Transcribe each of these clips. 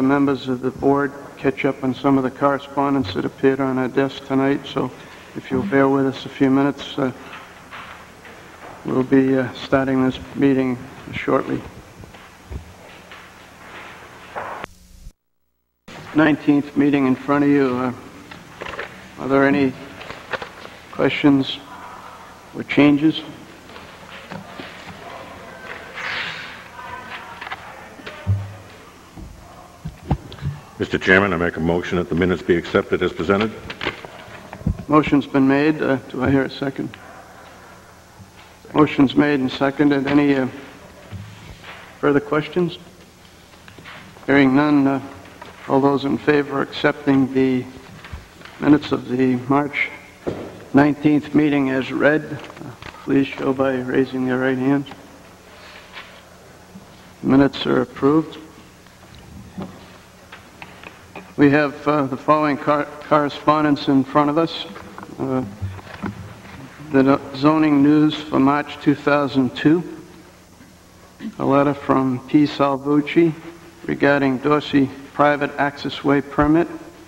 the members of the board catch up on some of the correspondence that appeared on our desk tonight. So if you'll bear with us a few minutes, we'll be starting this meeting shortly. 19th meeting in front of you. Are there any questions or changes? Mr. Chairman, I make a motion that the minutes be accepted as presented. Motion's been made. Do I hear a second? Motion's made and seconded. Any further questions? Hearing none, all those in favor of accepting the minutes of the March 19th meeting as read, please show by raising your right hand. Minutes are approved. We have the following correspondence in front of us. The zoning news for March 2002. A letter from P. Salvucci regarding Dorsey private access way permit.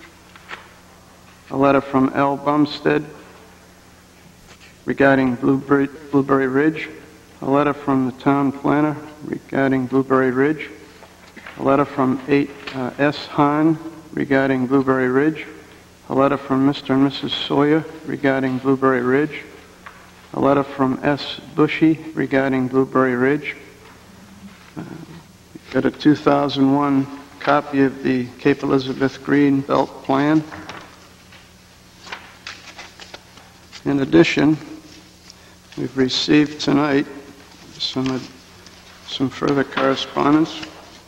A letter from L. Bumstead regarding Blueberry Ridge. A letter from the town planner regarding Blueberry Ridge. A letter from S. Hahn regarding Blueberry Ridge. A letter from Mr. and Mrs. Sawyer regarding Blueberry Ridge. A letter from S. Bushy regarding Blueberry Ridge. We've got a 2001 copy of the Cape Elizabeth Green Belt Plan. In addition, we've received tonight some further correspondence.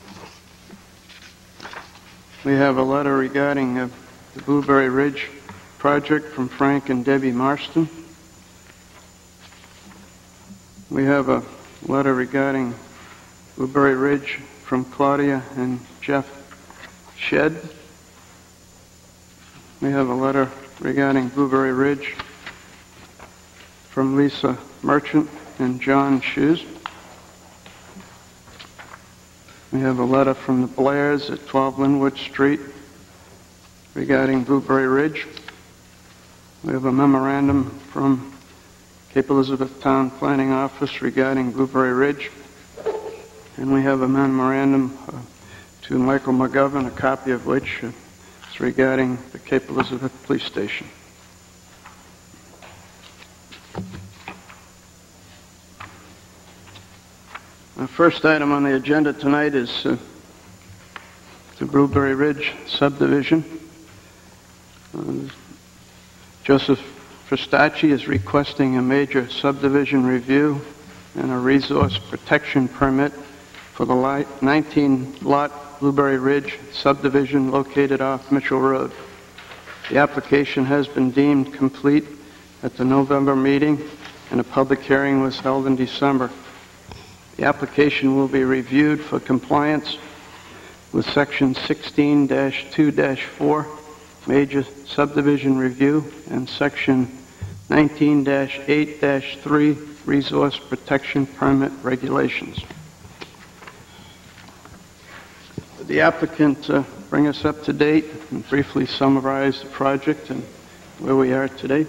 We have a letter regarding the Blueberry Ridge project from Frank and Debbie Marston. We have a letter regarding Blueberry Ridge from Claudia and Jeff Shedd. We have a letter regarding Blueberry Ridge from Lisa Merchant and John Shoes. We have a letter from the Blairs at 12 Linwood Street regarding Blueberry Ridge. We have a memorandum from Cape Elizabeth Town Planning Office regarding Blueberry Ridge. And we have a memorandum to Michael McGovern, a copy of which is regarding the Cape Elizabeth Police Station. The first item on the agenda tonight is the Blueberry Ridge subdivision. Joseph Fristacci is requesting a major subdivision review and a resource protection permit for the 19-lot Blueberry Ridge subdivision located off Mitchell Road. The application has been deemed complete at the November meeting, and a public hearing was held in December. The application will be reviewed for compliance with Section 16-2-4, Major Subdivision Review, and Section 19-8-3, Resource Protection Permit Regulations. Would the applicant bring us up to date and briefly summarize the project and where we are today?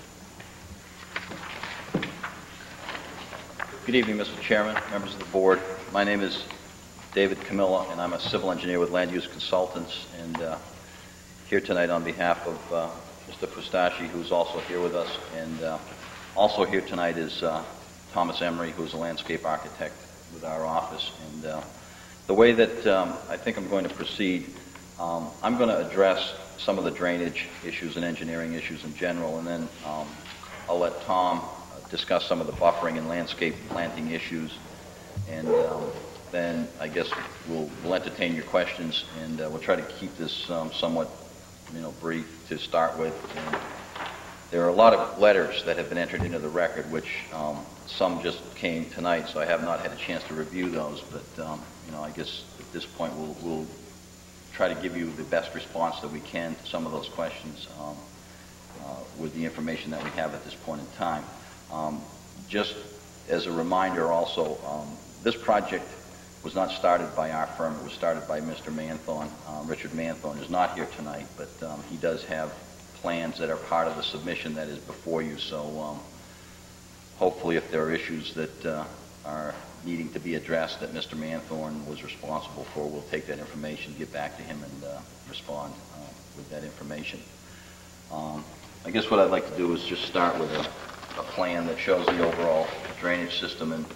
Good evening, Mr. Chairman, members of the board. My name is David Camilla, and I'm a civil engineer with Land Use Consultants, and here tonight on behalf of Mr. Fristacci, who's also here with us, and also here tonight is Thomas Emery, who's a landscape architect with our office. And the way that I think I'm going to proceed, I'm going to address some of the drainage issues and engineering issues in general, and then I'll let Tom discuss some of the buffering and landscape planting issues, and then I guess we'll entertain your questions, and we'll try to keep this somewhat, brief to start with. And there are a lot of letters that have been entered into the record, which some just came tonight, so I have not had a chance to review those. But I guess at this point we'll try to give you the best response that we can to some of those questions with the information that we have at this point in time. Just as a reminder also, this project was not started by our firm. It was started by Mr. Manthorn. Richard Manthorn is not here tonight, but he does have plans that are part of the submission that is before you. So hopefully if there are issues that are needing to be addressed that Mr. Manthorn was responsible for, we'll take that information, get back to him, and respond with that information. I guess what I'd like to do is just start with a plan that shows the overall drainage system, and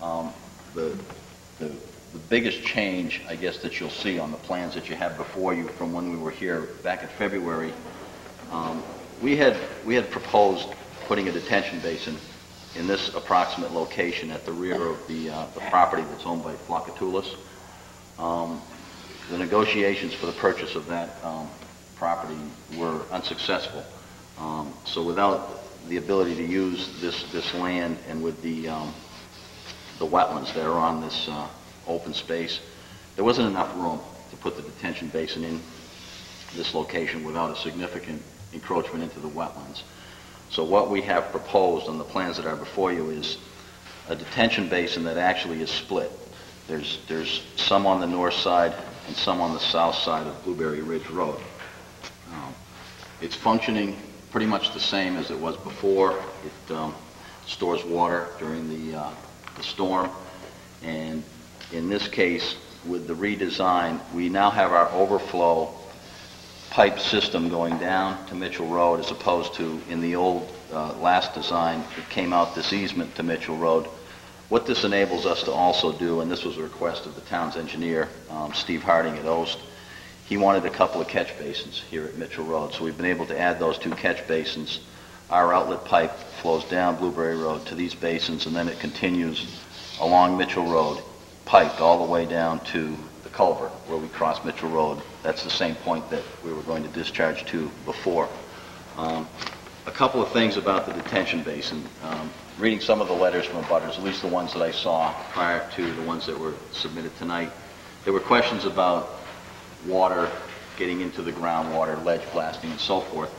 the biggest change, I guess, that you'll see on the plans that you have before you from when we were here back in February, we had proposed putting a detention basin in this approximate location at the rear of the property that's owned by Flocatulis. The negotiations for the purchase of that property were unsuccessful. So without the ability to use this land, and with the wetlands that are on this open space, there wasn't enough room to put the detention basin in this location without a significant encroachment into the wetlands. So what we have proposed on the plans that are before you is a detention basin that actually is split. There's some on the north side and some on the south side of Blueberry Ridge Road. It's functioning pretty much the same as it was before. It stores water during the storm, and in this case, with the redesign, we now have our overflow pipe system going down to Mitchell Road, as opposed to in the old last design, it came out this easement to Mitchell Road. What this enables us to also do, and this was a request of the town's engineer, Steve Harding at Oast, he wanted a couple of catch basins here at Mitchell Road, so we've been able to add those two catch basins. Our outlet pipe flows down Blueberry Road to these basins, and then it continues along Mitchell Road, piped all the way down to the culvert where we cross Mitchell Road. That's the same point that we were going to discharge to before. A couple of things about the detention basin. Reading some of the letters from abutters, at least the ones that I saw prior to the ones that were submitted tonight, there were questions about water getting into the groundwater, ledge blasting, and so forth.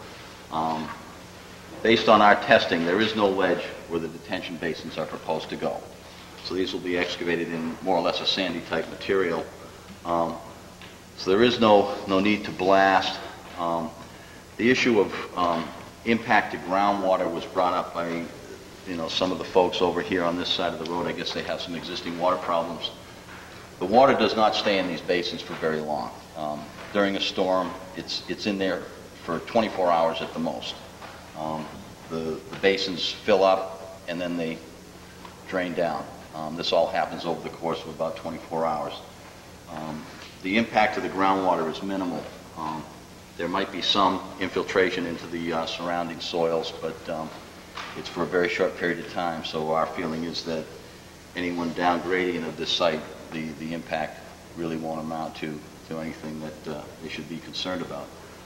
Based on our testing, there is no ledge where the detention basins are proposed to go. So these will be excavated in more or less a sandy type material. So there is no need to blast. The issue of impact to groundwater was brought up by some of the folks over here on this side of the road. I guess they have some existing water problems. The water does not stay in these basins for very long. During a storm, it's in there for 24 hours at the most. The basins fill up and then they drain down. This all happens over the course of about 24 hours. The impact of the groundwater is minimal. There might be some infiltration into the surrounding soils, but it's for a very short period of time. So our feeling is that anyone downgrading of this site, the impact really won't amount to anything that they should be concerned about.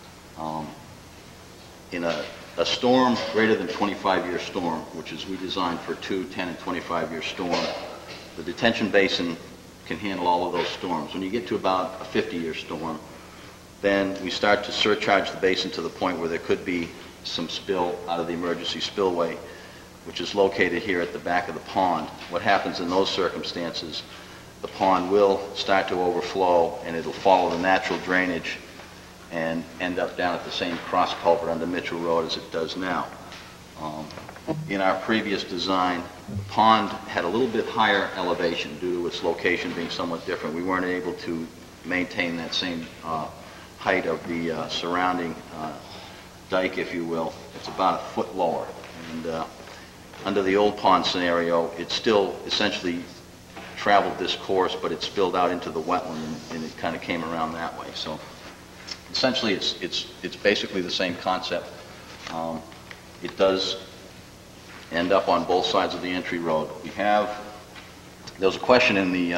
In a storm greater than 25-year storm, which is we designed for 2, 10, and 25-year storm, the detention basin can handle all of those storms. When you get to about a 50-year storm, then we start to surcharge the basin to the point where there could be some spill out of the emergency spillway, which is located here at the back of the pond. What happens in those circumstances, the pond will start to overflow and it'll follow the natural drainage and end up down at the same cross culvert under Mitchell Road as it does now. In our previous design, the pond had a little bit higher elevation due to its location being somewhat different. We weren't able to maintain that same height of the surrounding dike, if you will. It's about a foot lower. And under the old pond scenario, it still essentially traveled this course, but it spilled out into the wetland and it kind of came around that way. So essentially, it's basically the same concept. It does end up on both sides of the entry road. There was a question in the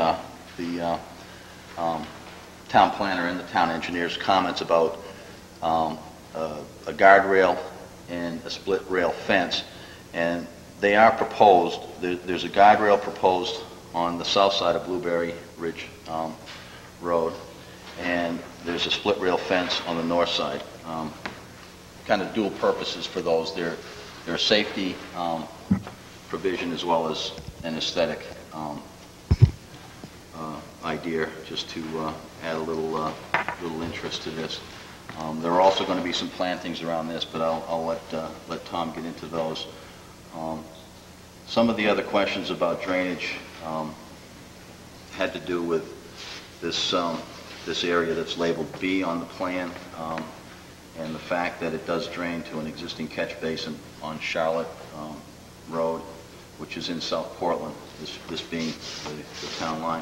town planner and the town engineer's comments about a guardrail and a split rail fence, and they are proposed. There's a guardrail proposed on the south side of Blueberry Ridge Road, and there's a split rail fence on the north side. Kind of dual purposes for those. They're a safety provision as well as an aesthetic idea, just to add a little interest to this. There are also going to be some plantings around this, but I'll let Tom get into those. Some of the other questions about drainage had to do with this area that's labeled B on the plan, and the fact that it does drain to an existing catch basin on Charlotte Road, which is in South Portland, this being the town line.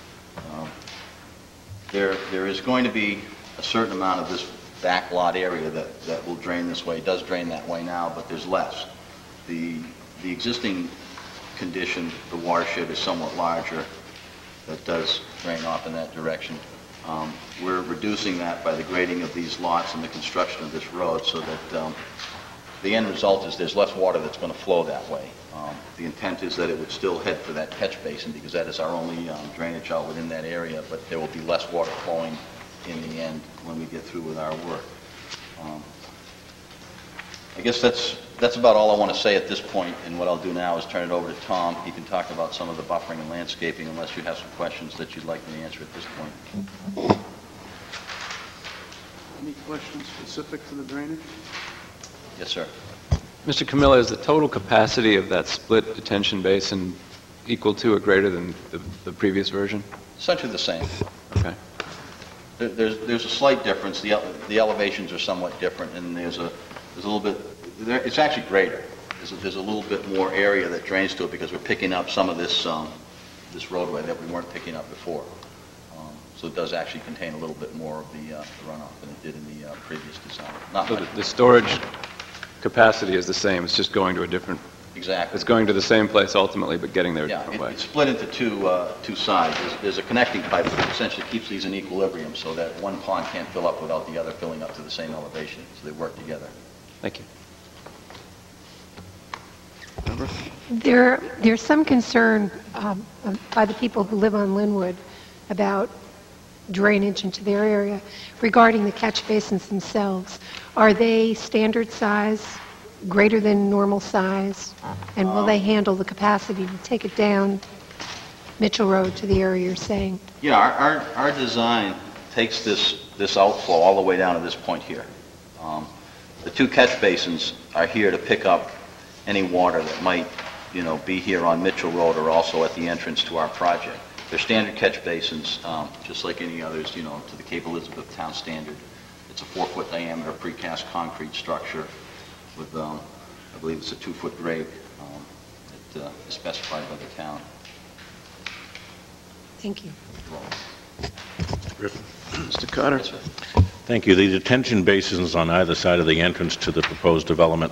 There is going to be a certain amount of this back lot area that will drain this way. It does drain that way now, but there's less. The existing condition, the watershed is somewhat larger. That does drain off in that direction. We're reducing that by the grading of these lots and the construction of this road, so that the end result is there's less water that's going to flow that way. The intent is that it would still head for that catch basin, because that is our only drainage outlet in that area, but there will be less water flowing in the end when we get through with our work. I guess that's about all I want to say at this point, and what I'll do now is turn it over to Tom. He can talk about some of the buffering and landscaping, unless you have some questions that you'd like me to answer at this point. Any questions specific to the drainage? Yes, sir. Mr. Camilla, is the total capacity of that split detention basin equal to or greater than the previous version? Essentially the same. Okay. There's a slight difference. The elevations are somewhat different, and there's a little bit. It's actually greater. There's a little bit more area that drains to it, because we're picking up some of this this roadway that we weren't picking up before. So it does actually contain a little bit more of the runoff than it did in the previous design. Not So much. the storage capacity is the same. It's just going to a different. Exactly. It's going to the same place ultimately, but getting there a Yeah, different way. it's split into two sides. There's a connecting pipe that essentially keeps these in equilibrium, so that one pond can't fill up without the other filling up to the same elevation, so they work together. Thank you. There's some concern by the people who live on Linwood about drainage into their area regarding the catch basins themselves. Are they standard size, greater than normal size, and will they handle the capacity to take it down Mitchell Road to the area you're saying? Yeah, our design takes this outflow all the way down to this point here. The two catch basins are here to pick up any water that might, be here on Mitchell Road or also at the entrance to our project. They're standard catch basins, just like any others, to the Cape Elizabeth town standard. It's a 4-foot diameter precast concrete structure with, I believe it's a 2-foot grade that is specified by the town. Thank you. Mr. Carter? Yes, sir. Thank you. The detention basins on either side of the entrance to the proposed development.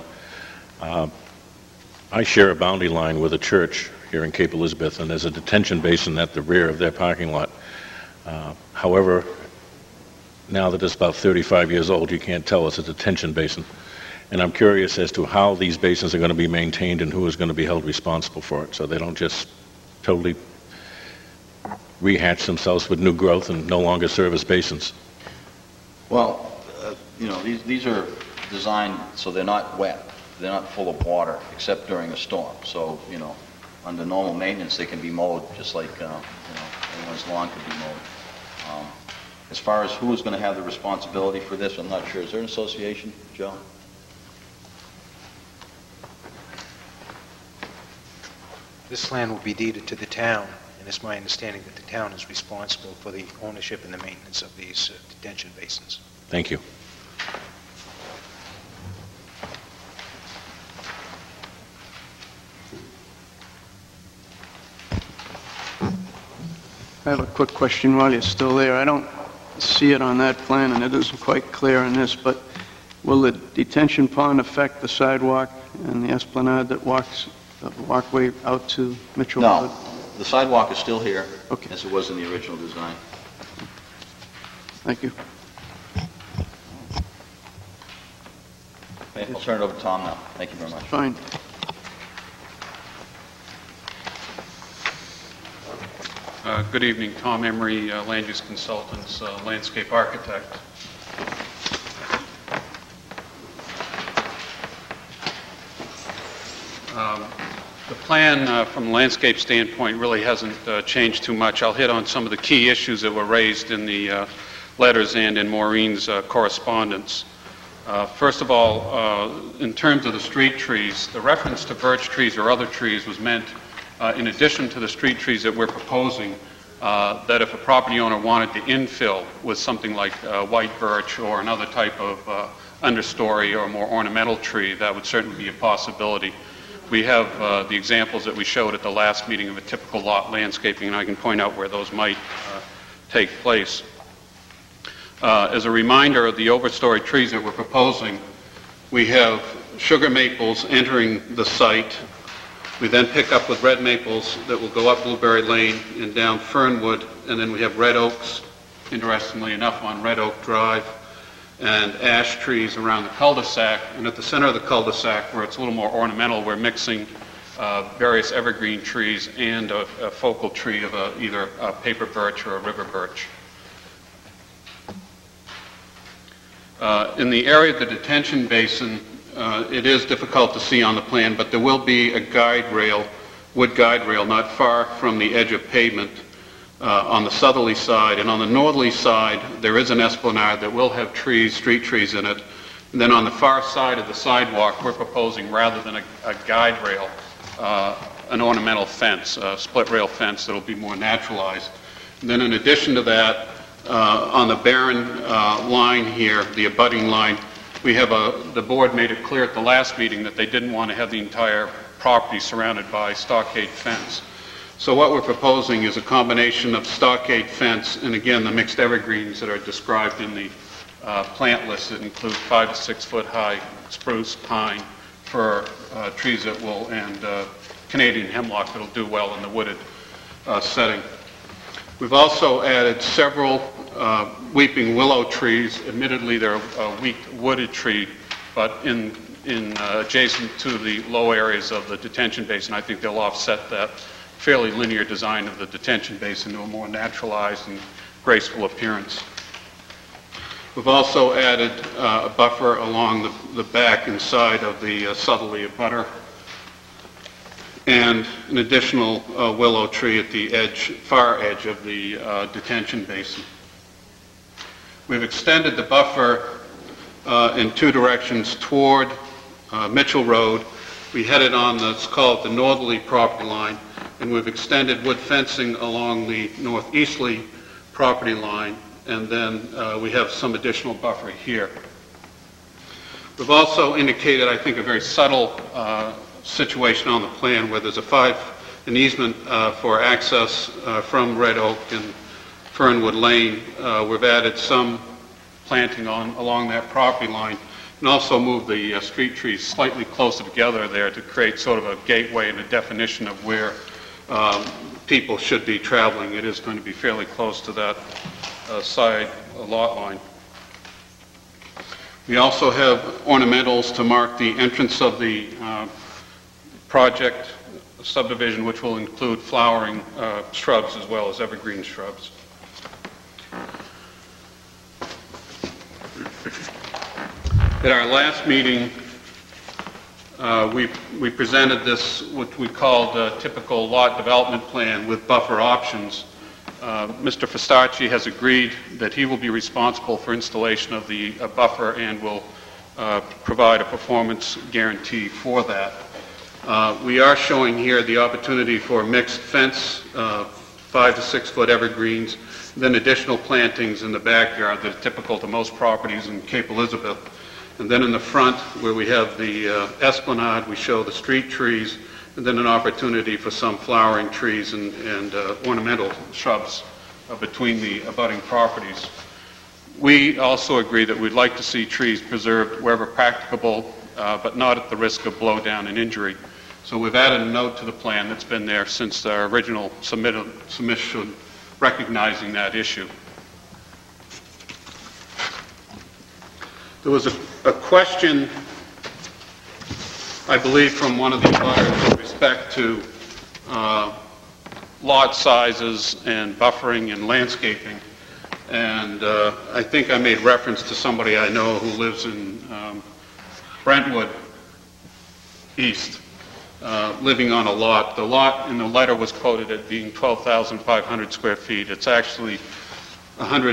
I share a boundary line with a church here in Cape Elizabeth, and there's a detention basin at the rear of their parking lot. However, now that it's about 35 years old, you can't tell it's a detention basin. And I'm curious as to how these basins are going to be maintained and who is going to be held responsible for it, so they don't just totally rehatch themselves with new growth and no longer serve as basins. Well, these are designed so they're not wet. They're not full of water, except during a storm. So, under normal maintenance, they can be mowed just like, anyone's lawn could be mowed. As far as who is going to have the responsibility for this, I'm not sure. Is there an association, Joe? This land will be deeded to the town, and it's my understanding that the town is responsible for the ownership and the maintenance of these detention basins. Thank you. I have a quick question while you're still there. I don't see it on that plan, and it isn't quite clear in this, but will the detention pond affect the sidewalk and the esplanade that walks the walkway out to Mitchell Road? No. The sidewalk is still here, Okay. as it was in the original design. Thank you. Okay, I'll turn it over to Tom now. Thank you very much. Fine. Good evening, Tom Emery, Land Use Consultants, landscape architect. The plan from a landscape standpoint really hasn't changed too much. I'll hit on some of the key issues that were raised in the letters and in Maureen's correspondence. First of all, in terms of the street trees, the reference to birch trees or other trees was meant, in addition to the street trees that we're proposing, that if a property owner wanted to infill with something like white birch or another type of understory or more ornamental tree, that would certainly be a possibility. We have the examples that we showed at the last meeting of a typical lot landscaping, and I can point out where those might take place. As a reminder of the overstory trees that we're proposing, we have sugar maples entering the site. We then pick up with red maples that will go up Blueberry Lane and down Fernwood, and then we have red oaks, interestingly enough, on Red Oak Drive, and ash trees around the cul-de-sac. And at the center of the cul-de-sac, where it's a little more ornamental, we're mixing various evergreen trees and a focal tree of either a paper birch or a river birch. In the area of the detention basin, it is difficult to see on the plan, but there will be a guide rail, wood guide rail, not far from the edge of pavement on the southerly side. And on the northerly side, there is an esplanade that will have trees, street trees in it. And then on the far side of the sidewalk, we're proposing, rather than a guide rail, an ornamental fence, a split rail fence that will be more naturalized. And then in addition to that, on the barren line here, the abutting line, we have the board made it clear at the last meeting that they didn't want to have the entire property surrounded by stockade fence. So what we're proposing is a combination of stockade fence and, again, the mixed evergreens that are described in the plant list that include 5 to 6 foot high spruce, pine, fir, trees that will, and Canadian hemlock that will do well in the wooded setting. We've also added several weeping willow trees. Admittedly, they're a weak wooded tree, but in adjacent to the low areas of the detention basin, I think they'll offset that fairly linear design of the detention basin to a more naturalized and graceful appearance. We've also added a buffer along the back and side of the southerly abutter, and an additional willow tree at the far edge of the detention basin. We've extended the buffer in two directions toward Mitchell Road. We headed on let's call it the northerly property line, and we've extended wood fencing along the northeasterly property line, and then we have some additional buffer here. We've also indicated, I think, a very subtle situation on the plan where there's an easement for access from Red Oak and Fernwood Lane. We've added some planting along that property line, and also moved the street trees slightly closer together there to create sort of a gateway and a definition of where people should be traveling. It is going to be fairly close to that side lot line. We also have ornamentals to mark the entrance of the project subdivision, which will include flowering shrubs as well as evergreen shrubs. At our last meeting, we presented this, what we called a typical lot development plan with buffer options. Mr. Fistacci has agreed that he will be responsible for installation of the buffer and will provide a performance guarantee for that. We are showing here the opportunity for mixed fence, 5 to 6 foot evergreens, then additional plantings in the backyard that are typical to most properties in Cape Elizabeth. And then in the front, where we have the esplanade, we show the street trees, and then an opportunity for some flowering trees and ornamental shrubs between the abutting properties. We also agree that we'd like to see trees preserved wherever practicable, but not at the risk of blowdown and injury. So we've added a note to the plan that's been there since our original submission recognizing that issue. There was a question, I believe, from one of the abutters with respect to lot sizes and buffering and landscaping. And I think I made reference to somebody I know who lives in Brentwood East. living on a lot. The lot in the letter was quoted at being 12,500 square feet. It's actually 110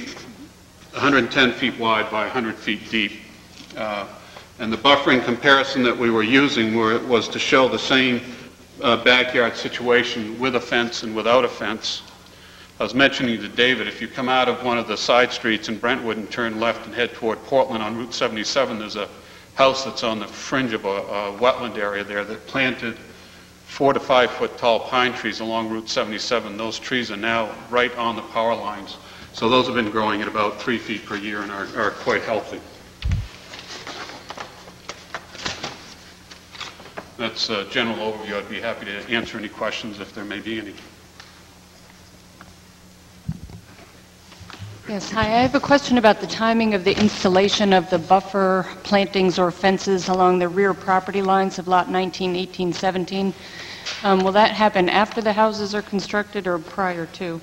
feet wide by 100 feet deep. And the buffering comparison that we were using was to show the same backyard situation with a fence and without a fence. I was mentioning to David, if you come out of one of the side streets in Brentwood and turn left and head toward Portland on Route 77, there's a house that's on the fringe of a wetland area there that planted 4 to 5 foot tall pine trees along Route 77. Those trees are now right on the power lines. So those have been growing at about 3 feet per year and are quite healthy. That's a general overview. I'd be happy to answer any questions if there may be any. Yes, hi. I have a question about the timing of the installation of the buffer plantings or fences along the rear property lines of Lot 19, 18, 17. Will that happen after the houses are constructed or prior to?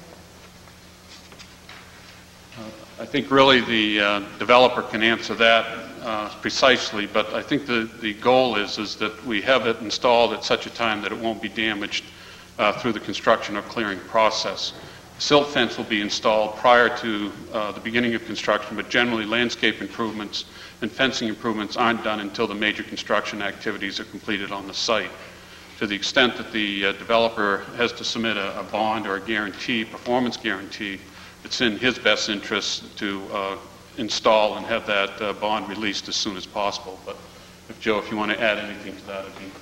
I think really the developer can answer that precisely, but I think the goal is that we have it installed at such a time that it won't be damaged through the construction or clearing process. Silt fence will be installed prior to the beginning of construction, but generally landscape improvements and fencing improvements aren't done until the major construction activities are completed on the site. To the extent that the developer has to submit a bond or a guarantee, performance guarantee, it's in his best interest to install and have that bond released as soon as possible. But if Joe, if you want to add anything to that, I'd be...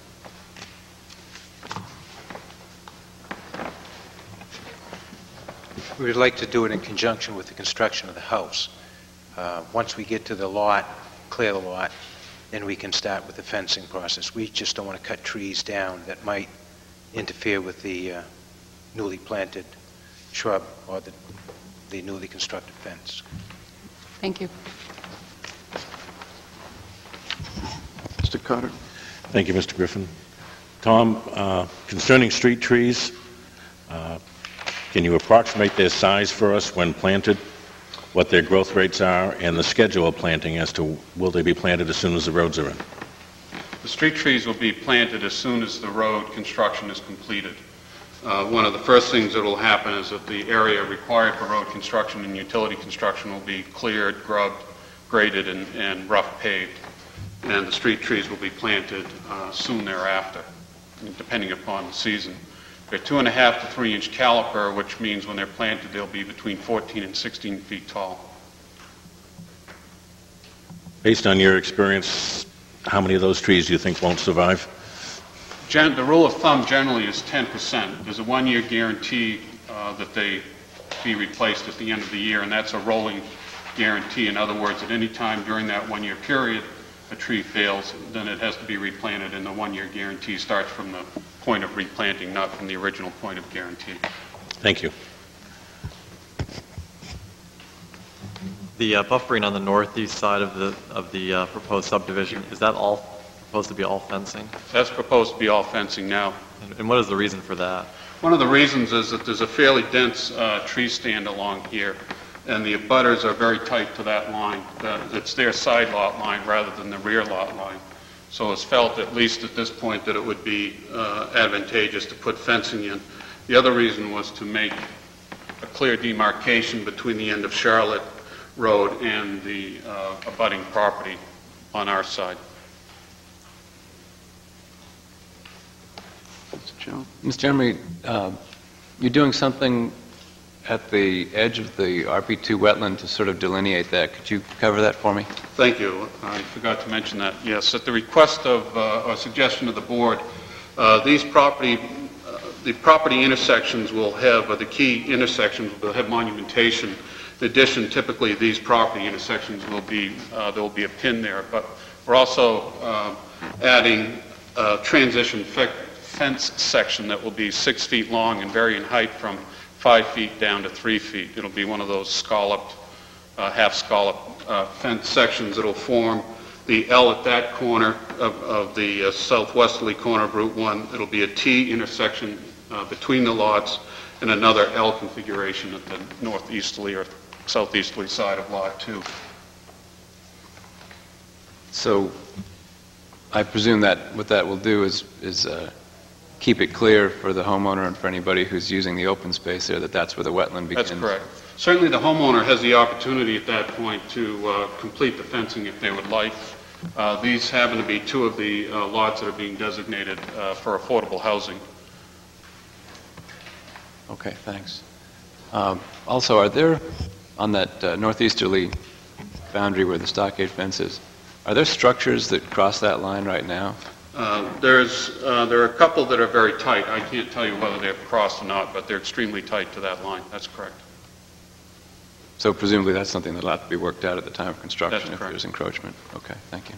We would like to do it in conjunction with the construction of the house. Once we get to the lot, clear the lot, then we can start with the fencing process. We just don't want to cut trees down that might interfere with the newly planted shrub or the newly constructed fence. Thank you. Mr. Carter. Thank you, Mr. Griffin. Tom, concerning street trees, can you approximate their size for us when planted, what their growth rates are, and the schedule of planting as to will they be planted as soon as the roads are in? The street trees will be planted as soon as the road construction is completed. One of the first things that will happen is that the area required for road construction and utility construction will be cleared, grubbed, graded, and rough paved. And the street trees will be planted soon thereafter, depending upon the season. They're 2.5 to 3 inch caliper, which means when they're planted, they'll be between 14 and 16 feet tall. Based on your experience, how many of those trees do you think won't survive? The rule of thumb generally is 10%. There's a 1-year guarantee that they be replaced at the end of the year, and that's a rolling guarantee. In other words, at any time during that 1-year period, a tree fails, then it has to be replanted, and the 1-year guarantee starts from the point of replanting, not from the original point of guarantee. Thank you. The buffering on the northeast side of the proposed subdivision, is that all supposed to be all fencing? That's proposed to be all fencing now. And what is the reason for that? One of the reasons is that there's a fairly dense tree stand along here, and the abutters are very tight to that line. It's their side lot line rather than the rear lot line. So it's felt, at least at this point, that it would be advantageous to put fencing in. The other reason was to make a clear demarcation between the end of Charlotte Road and the abutting property on our side. Mr. Jones. Mr. Jeremy, you're doing something at the edge of the RP2 wetland to sort of delineate that. Could you cover that for me? Thank you. I forgot to mention that. Yes, at the request of or suggestion of the board, the property intersections will have, or the key intersections will have monumentation. In addition, typically these property intersections will be, there will be a pin there, but we're also adding a transition fence section that will be 6 feet long and vary in height from 5 feet down to 3 feet. It'll be one of those scalloped, half-scalloped fence sections that will form the L at that corner of the southwesterly corner of Route 1. It'll be a T intersection between the lots and another L configuration at the northeasterly or southeasterly side of Lot 2. So I presume that what that will do is keep it clear for the homeowner and for anybody who's using the open space there that that's where the wetland begins. That's correct. Certainly the homeowner has the opportunity at that point to complete the fencing if they would like. These happen to be two of the lots that are being designated for affordable housing. Okay, thanks. Also, are there, on that northeasterly boundary where the stockade fence is, are there structures that cross that line right now? There are a couple that are very tight. I can't tell you whether they're crossed or not, but they're extremely tight to that line. That's correct. So presumably that's something that'll have to be worked out at the time of construction if correct. there's encroachment. Okay, thank you.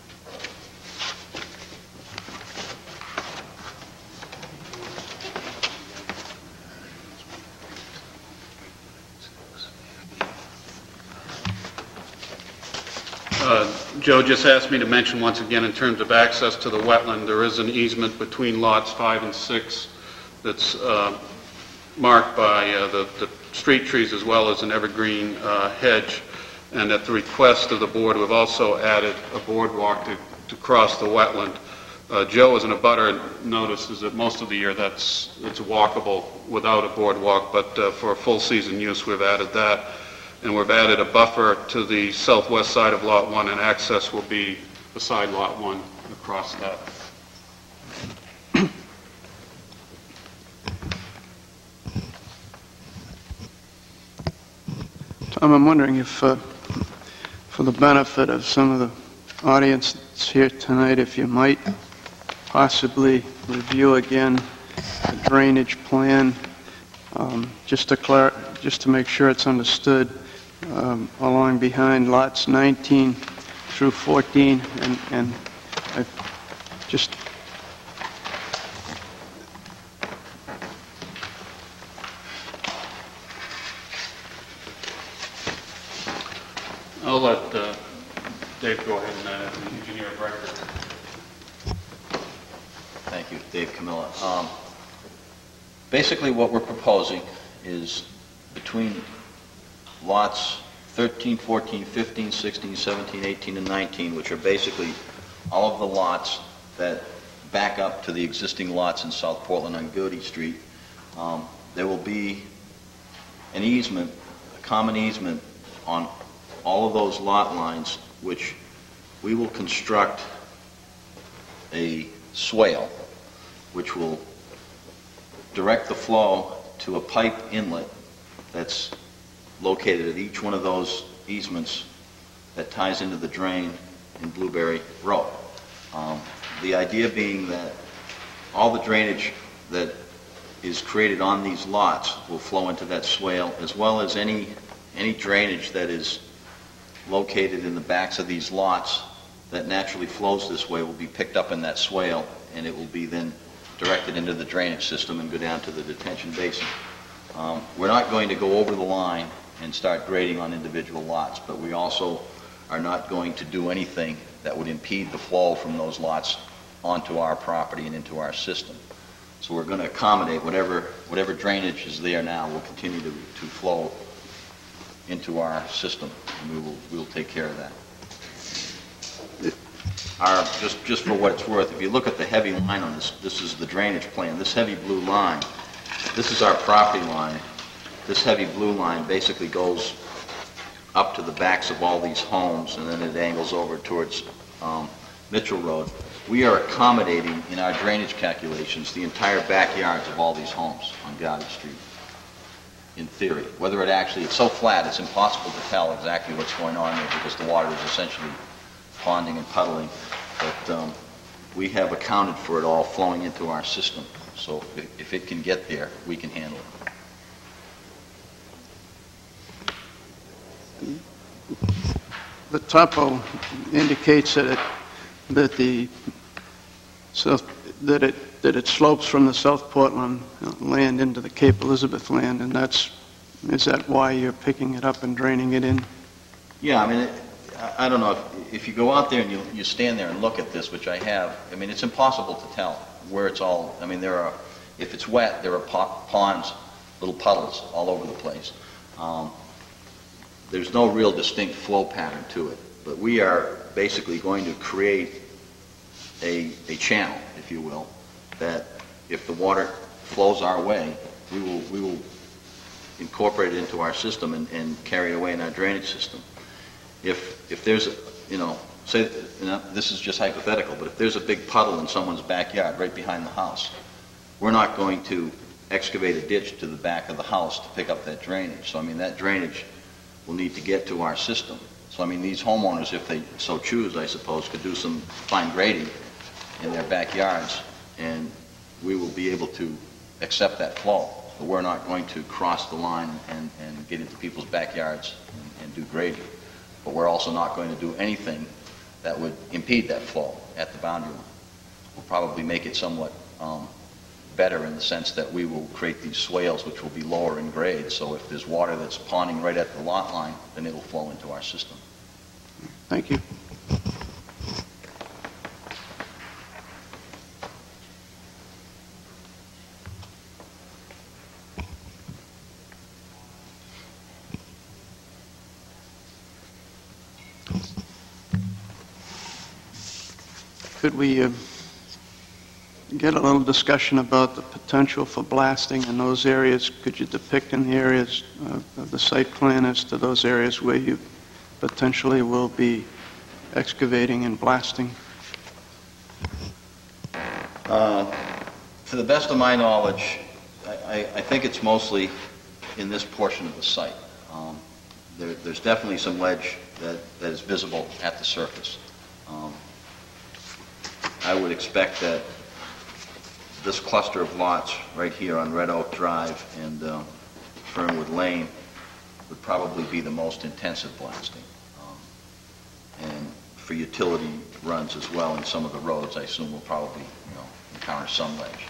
Joe just asked me to mention once again in terms of access to the wetland, there is an easement between lots 5 and 6 that's marked by the street trees as well as an evergreen hedge. And at the request of the board, we've also added a boardwalk to cross the wetland. Joe, as an abutter, notices that most of the year it's walkable without a boardwalk, but for full season use, we've added that. And we've added a buffer to the southwest side of Lot 1, and access will be beside Lot 1 across that. Tom, I'm wondering if, for the benefit of some of the audience that's here tonight, if you might possibly review again the drainage plan, just to make sure it's understood, along behind lots 19 through 14, and I've just I'll let Dave go ahead and add the engineer of record. Thank you, Dave Camilla. Basically what we're proposing is between lots 13, 14, 15, 16, 17, 18, and 19, which are basically all of the lots that back up to the existing lots in South Portland on Godey Street. There will be an easement, a common easement on all of those lot lines, which we will construct a swale, which will direct the flow to a pipe inlet that's located at each one of those easements that ties into the drain in Blueberry Row. The idea being that all the drainage that is created on these lots will flow into that swale, as well as any drainage that is located in the backs of these lots that naturally flows this way will be picked up in that swale, and it will be then directed into the drainage system and go down to the detention basin. We're not going to go over the line and start grading on individual lots, but we also are not going to do anything that would impede the flow from those lots onto our property and into our system. So we're going to accommodate whatever drainage is there now will continue to flow into our system, and we'll take care of that. Just for what it's worth, if you look at the heavy line on this is the drainage plan. This heavy blue line, this is our property line. This heavy blue line basically goes up to the backs of all these homes, and then it angles over towards Mitchell Road. We are accommodating in our drainage calculations the entire backyards of all these homes on Godey Street, in theory. Whether it's so flat, it's impossible to tell exactly what's going on there because the water is essentially ponding and puddling. But we have accounted for it all flowing into our system. So if it can get there, we can handle it. the topo indicates that it slopes from the South Portland land into the Cape Elizabeth land, and is that why you're picking it up and draining it in? Yeah, I mean, I don't know, if you go out there and you stand there and look at this, which I have, I mean, it's impossible to tell where it's all, I mean, if it's wet, there are ponds, little puddles all over the place. There's no real distinct flow pattern to it, but we are basically going to create a channel, if you will, that if the water flows our way, we will incorporate it into our system and carry it away in our drainage system. If there's, say, this is just hypothetical, but if there's a big puddle in someone's backyard right behind the house, we're not going to excavate a ditch to the back of the house to pick up that drainage. So, I mean, that drainage will need to get to our system. So, I mean, these homeowners, if they so choose, I suppose, could do some fine grading in their backyards, and we will be able to accept that flow. But we're not going to cross the line and get into people's backyards and do grading. But we're also not going to do anything that would impede that flow at the boundary line. We'll probably make it somewhat better in the sense that we will create these swales which will be lower in grade, so if there's water that's ponding right at the lot line, then it'll flow into our system. Thank you. Could we get a little discussion about the potential for blasting in those areas? Could you depict in the areas of the site plan as to those areas where you potentially will be excavating and blasting? To the best of my knowledge, I think it's mostly in this portion of the site. There's definitely some ledge that is visible at the surface. I would expect that this cluster of lots right here on Red Oak Drive and Fernwood Lane would probably be the most intensive blasting. And for utility runs as well in some of the roads, I assume we'll probably encounter some ledge.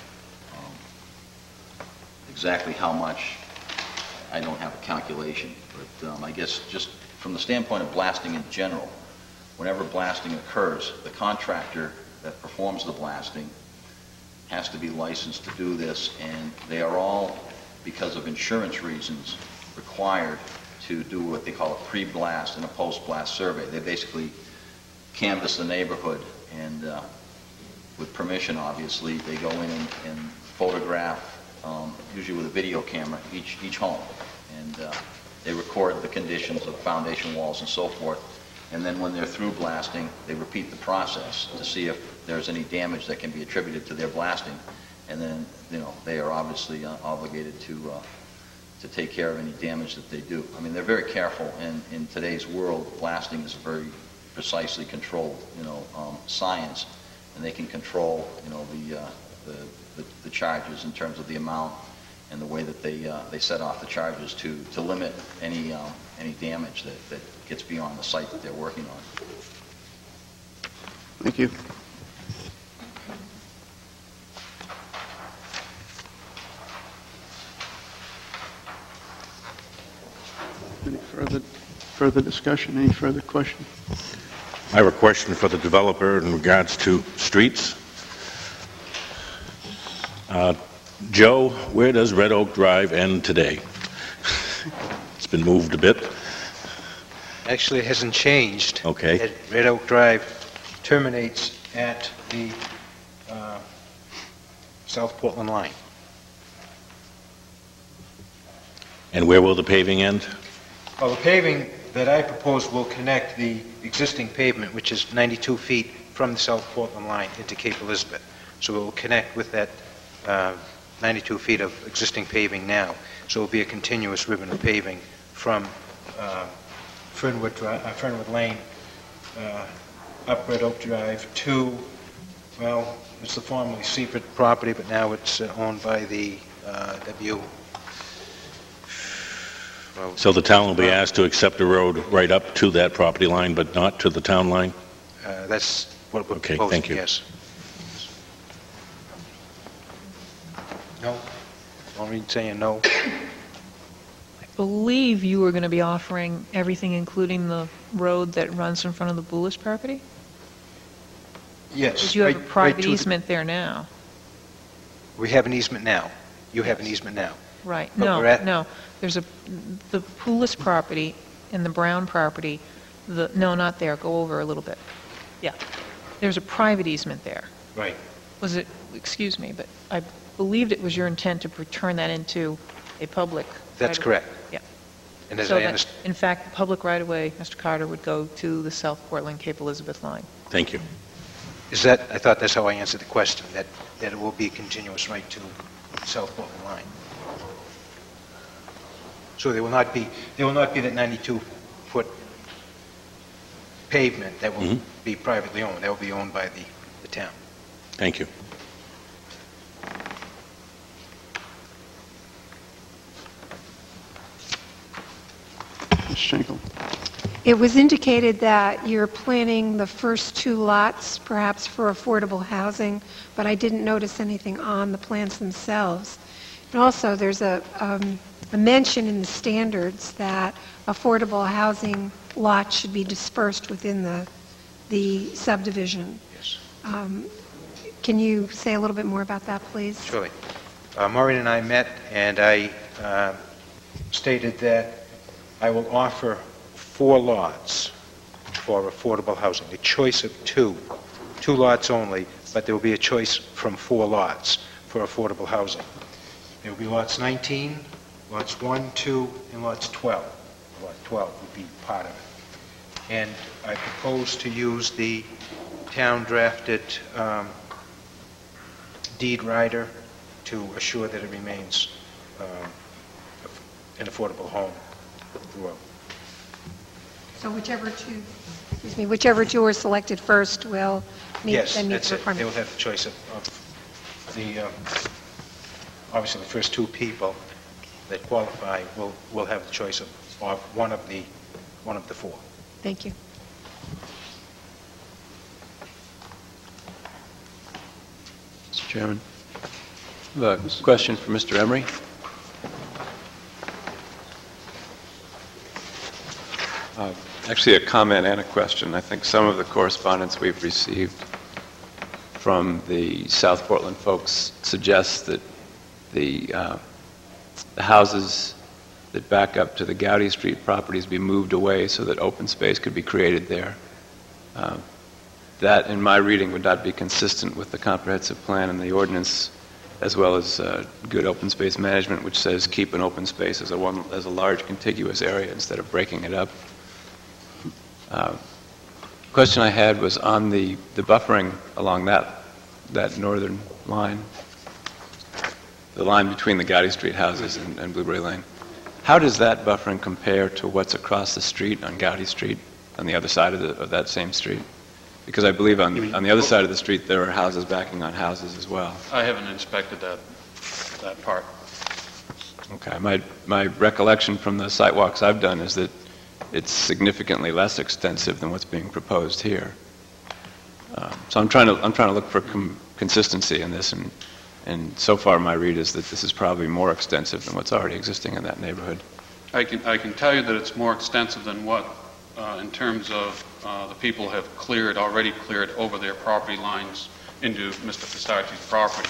Exactly how much, I don't have a calculation, but I guess just from the standpoint of blasting in general, whenever blasting occurs, the contractor that performs the blasting has to be licensed to do this, and they are all, because of insurance reasons, required to do what they call a pre-blast and a post-blast survey. They basically canvass the neighborhood, and with permission, obviously, they go in and photograph, usually with a video camera, each home, and they record the conditions of foundation walls and so forth. And then when they're through blasting, they repeat the process to see if there's any damage that can be attributed to their blasting. And then, they are obviously obligated to take care of any damage that they do. I mean, they're very careful, and in today's world, blasting is a very precisely controlled, science, and they can control, the charges in terms of the amount and the way that they set off the charges to limit any damage that gets beyond the site that they're working on. Thank you. Any further discussion? Any further questions? I have a question for the developer in regards to streets. Joe, where does Red Oak Drive end today? It's been moved a bit. Actually, it hasn't changed. Okay. Red Oak Drive terminates at the South Portland line. And where will the paving end? Well, the paving that I propose will connect the existing pavement, which is 92 feet from the South Portland line into Cape Elizabeth. So it will connect with that 92 feet of existing paving now. So it will be a continuous ribbon of paving from Fernwood Lane up Red Oak Drive to, well, it's the formerly Seaford property, but now it's owned by the So the town will be asked to accept a road right up to that property line, but not to the town line? That's what we're Okay, proposing, thank you. yes. No? Maureen saying no? I believe you were going to be offering everything, including the road that runs in front of the Boulis property? Yes. Because you have a right private to the- easement there now. We have an easement now. You have an easement now. Right. But No, we're at- no. There's the Poulis property and the Brown property, no, not there. Go over a little bit. Yeah. there's a private easement there. Right. Was it, excuse me, but I believed it was your intent to turn that into a public That's right-of-way. correct. Yeah. And as So I that, understand, in fact, the public right-of-way, Mr. Carter, would go to the South Portland Cape Elizabeth line. Thank you. is that, I thought that's how I answered the question, that it will be continuous right to the South Portland line. So there will not be that 92-foot pavement that will be privately owned. That will be owned by the town. Thank you. Ms. Schenkel. It was indicated that you're planning the first 2 lots perhaps for affordable housing, but I didn't notice anything on the plans themselves. And also, there's a mention in the standards that affordable housing lots should be dispersed within the subdivision. Yes. Can you say a little bit more about that, please? Surely. Maureen and I met, and I stated that I will offer 4 lots for affordable housing, a choice of 2 lots only, but there will be a choice from 4 lots for affordable housing. There will be lots 19, lots 1, 2, and lots 12. Lot 12 would be part of it. And I propose to use the town-drafted deed rider to assure that it remains an affordable home throughout. So whichever two are selected first will meet Yes, the that's it. requirement. They will have the choice of the, obviously the first 2 people that qualify will have the choice of one of the 4. Thank you. Mr. Chairman, I have a question for Mr. Emery. Actually, a comment and a question. I think some of the correspondence we've received from the South Portland folks suggests that the houses that back up to the Gowdy Street properties be moved away so that open space could be created there. That, in my reading, would not be consistent with the comprehensive plan and the ordinance, as well as good open space management, which says keep an open space as a large contiguous area instead of breaking it up. Question I had was on the buffering along that northern line, the line between the Gowdy Street houses and Blueberry Lane. How does that buffering compare to what's across the street on Gowdy Street, on the other side of that same street? Because I believe on the other side of the street there are houses backing on houses as well. I haven't inspected that part. Okay. My recollection from the site walks I've done is that it's significantly less extensive than what's being proposed here. So I'm trying to look for consistency in this, and so far my read is that this is probably more extensive than what's already existing in that neighborhood. I can tell you that it's more extensive than what, in terms of the people have already cleared over their property lines into Mr. Pistacchi's property,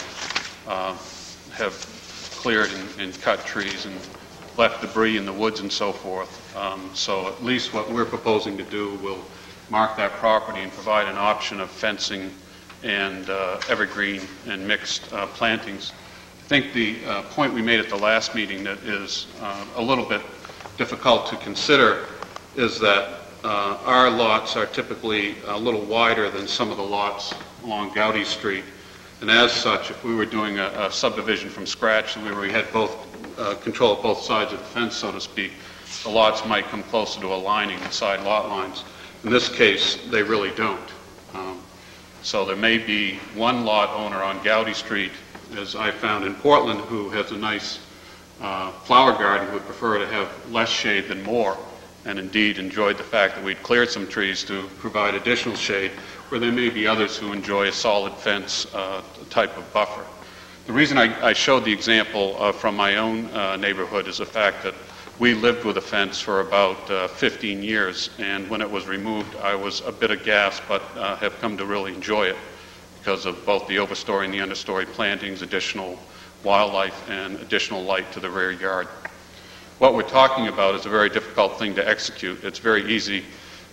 have cleared and cut trees and left debris in the woods and so forth. So at least what we're proposing to do will mark that property and provide an option of fencing and evergreen and mixed plantings. I think the point we made at the last meeting that is a little bit difficult to consider is that our lots are typically a little wider than some of the lots along Gowdy Street. And as such, if we were doing a subdivision from scratch, where we had both control of both sides of the fence, so to speak, the lots might come closer to aligning the side lot lines. In this case, they really don't. So there may be one lot owner on Gowdy Street, as I found in Portland, who has a nice flower garden, who would prefer to have less shade than more, and indeed enjoyed the fact that we'd cleared some trees to provide additional shade, where there may be others who enjoy a solid fence type of buffer. The reason I showed the example from my own neighborhood is the fact that we lived with a fence for about 15 years, and when it was removed, I was a bit aghast, but have come to really enjoy it because of both the overstory and the understory plantings, additional wildlife, and additional light to the rear yard. What we're talking about is a very difficult thing to execute. It's very easy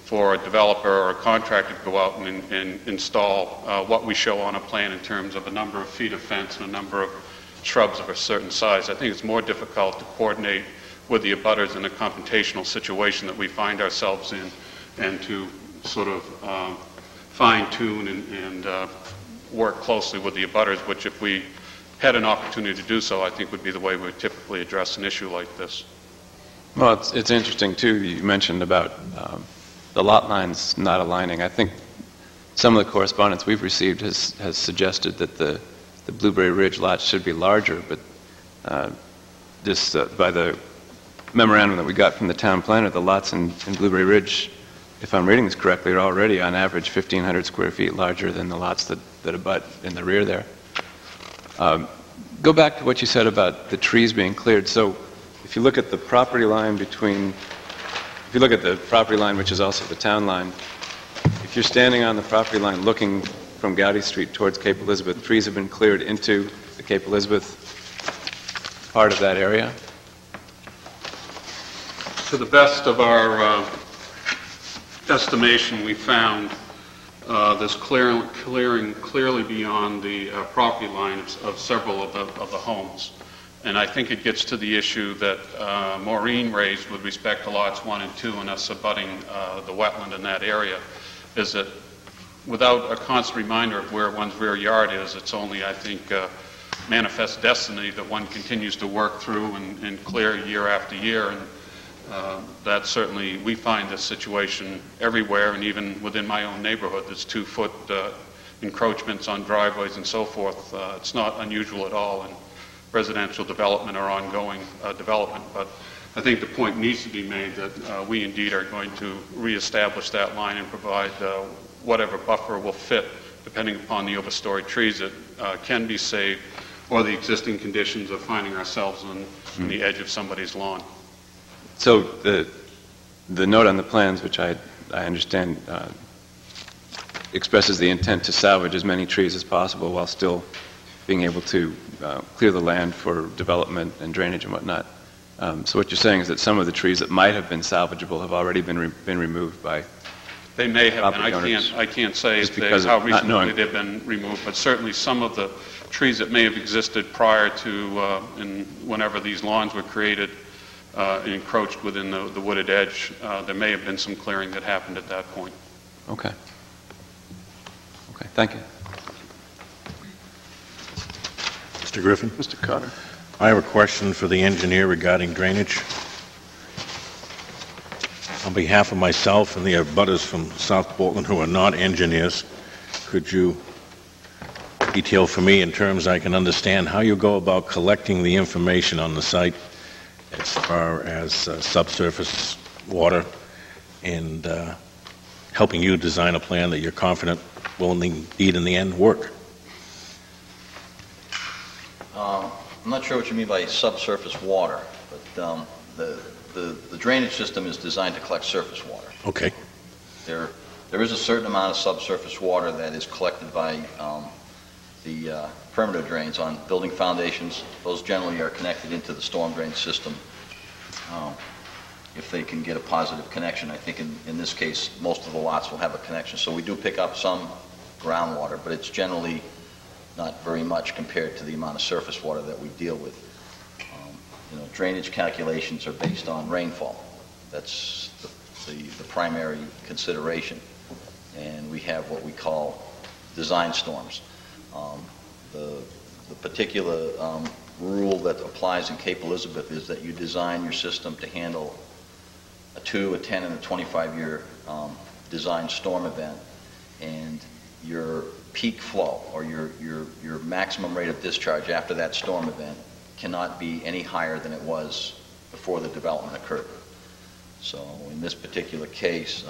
for a developer or a contractor to go out and install what we show on a plan in terms of a number of feet of fence and a number of shrubs of a certain size. I think it's more difficult to coordinate with the abutters in a confrontational situation that we find ourselves in, and to sort of fine-tune and work closely with the abutters, which if we had an opportunity to do so, I think would be the way we would typically address an issue like this. Well, it's interesting, too, you mentioned about the lot lines not aligning. I think some of the correspondence we've received has suggested that the Blueberry Ridge lots should be larger, but just by the memorandum that we got from the town planner, the lots in Blueberry Ridge, if I'm reading this correctly, are already on average 1,500 square feet larger than the lots that abut in the rear there. Go back to what you said about the trees being cleared. So if you look at the property line which is also the town line, if you're standing on the property line looking from Gowdy Street towards Cape Elizabeth, trees have been cleared into the Cape Elizabeth part of that area? To the best of our estimation, we found this clearing clearly beyond the property lines of several of the homes. And I think it gets to the issue that Maureen raised with respect to lots 1 and 2 and us abutting the wetland in that area, is that without a constant reminder of where one's rear yard is, it's only, I think, manifest destiny that one continues to work through and clear year after year. And that certainly, we find this situation everywhere, and even within my own neighborhood, there's 2-foot encroachments on driveways and so forth. It's not unusual at all in residential development or ongoing development. But I think the point needs to be made that we indeed are going to reestablish that line and provide whatever buffer will fit, depending upon the overstory trees that can be saved, or the existing conditions of finding ourselves on the edge of somebody's lawn. So the note on the plans, which I understand expresses the intent to salvage as many trees as possible while still being able to clear the land for development and drainage and whatnot. So what you're saying is that some of the trees that might have been salvageable have already been removed by They may have been. owners. I can't say how recently they've been removed, but certainly some of the trees that may have existed prior to whenever these lawns were created and encroached within the wooded edge, there may have been some clearing that happened at that point. Okay. Okay, thank you. Mr. Griffin? Mr. Carter. I have a question for the engineer regarding drainage. On behalf of myself and the abutters from South Portland who are not engineers, could you detail for me in terms I can understand how you go about collecting the information on the site as far as subsurface water and helping you design a plan that you're confident will indeed in the end work? I'm not sure what you mean by subsurface water, but the drainage system is designed to collect surface water. Okay. There is a certain amount of subsurface water that is collected by the perimeter drains on building foundations. Those generally are connected into the storm drain system if they can get a positive connection. I think in this case, most of the lots will have a connection. So we do pick up some groundwater, but it's generally not very much compared to the amount of surface water that we deal with. Drainage calculations are based on rainfall. That's the primary consideration. And we have what we call design storms. The particular rule that applies in Cape Elizabeth is that you design your system to handle a 2, a 10, and a 25-year design storm event, and your peak flow or your maximum rate of discharge after that storm event cannot be any higher than it was before the development occurred. So in this particular case,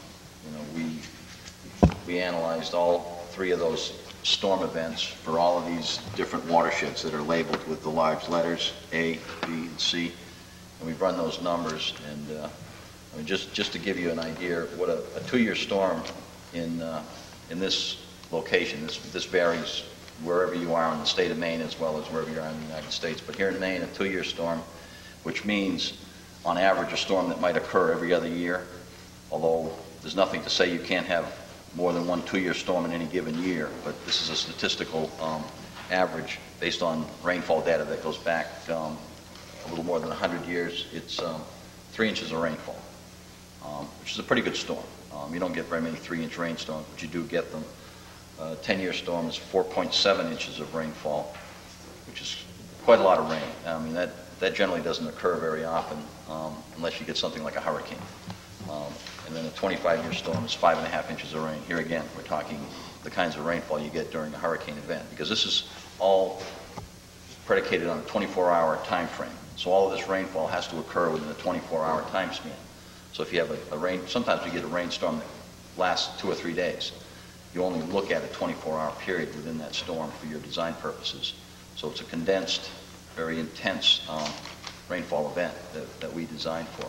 we analyzed all 3 of those storm events for all of these different watersheds that are labeled with the large letters A, B, and C, and we've run those numbers. And just to give you an idea, what a 2-year storm in this location, this varies wherever you are in the state of Maine as well as wherever you are in the United States. But here in Maine, a 2-year storm, which means on average a storm that might occur every other year, although There's nothing to say you can't have more than one 2-year storm in any given year, but this is a statistical average based on rainfall data that goes back a little more than 100 years. It's 3 inches of rainfall, which is a pretty good storm. You don't get very many 3-inch rainstorms, but you do get them. 10-year storm is 4.7 inches of rainfall, which is quite a lot of rain. I mean, that generally doesn't occur very often unless you get something like a hurricane. And then a 25-year storm is 5.5 inches of rain. Here again, we're talking the kinds of rainfall you get during a hurricane event, because this is all predicated on a 24-hour time frame. So all of this rainfall has to occur within a 24-hour time span. So if you have a rain, sometimes you get a rainstorm that lasts 2 or 3 days. You only look at a 24-hour period within that storm for your design purposes. So it's a condensed, very intense rainfall event that we designed for.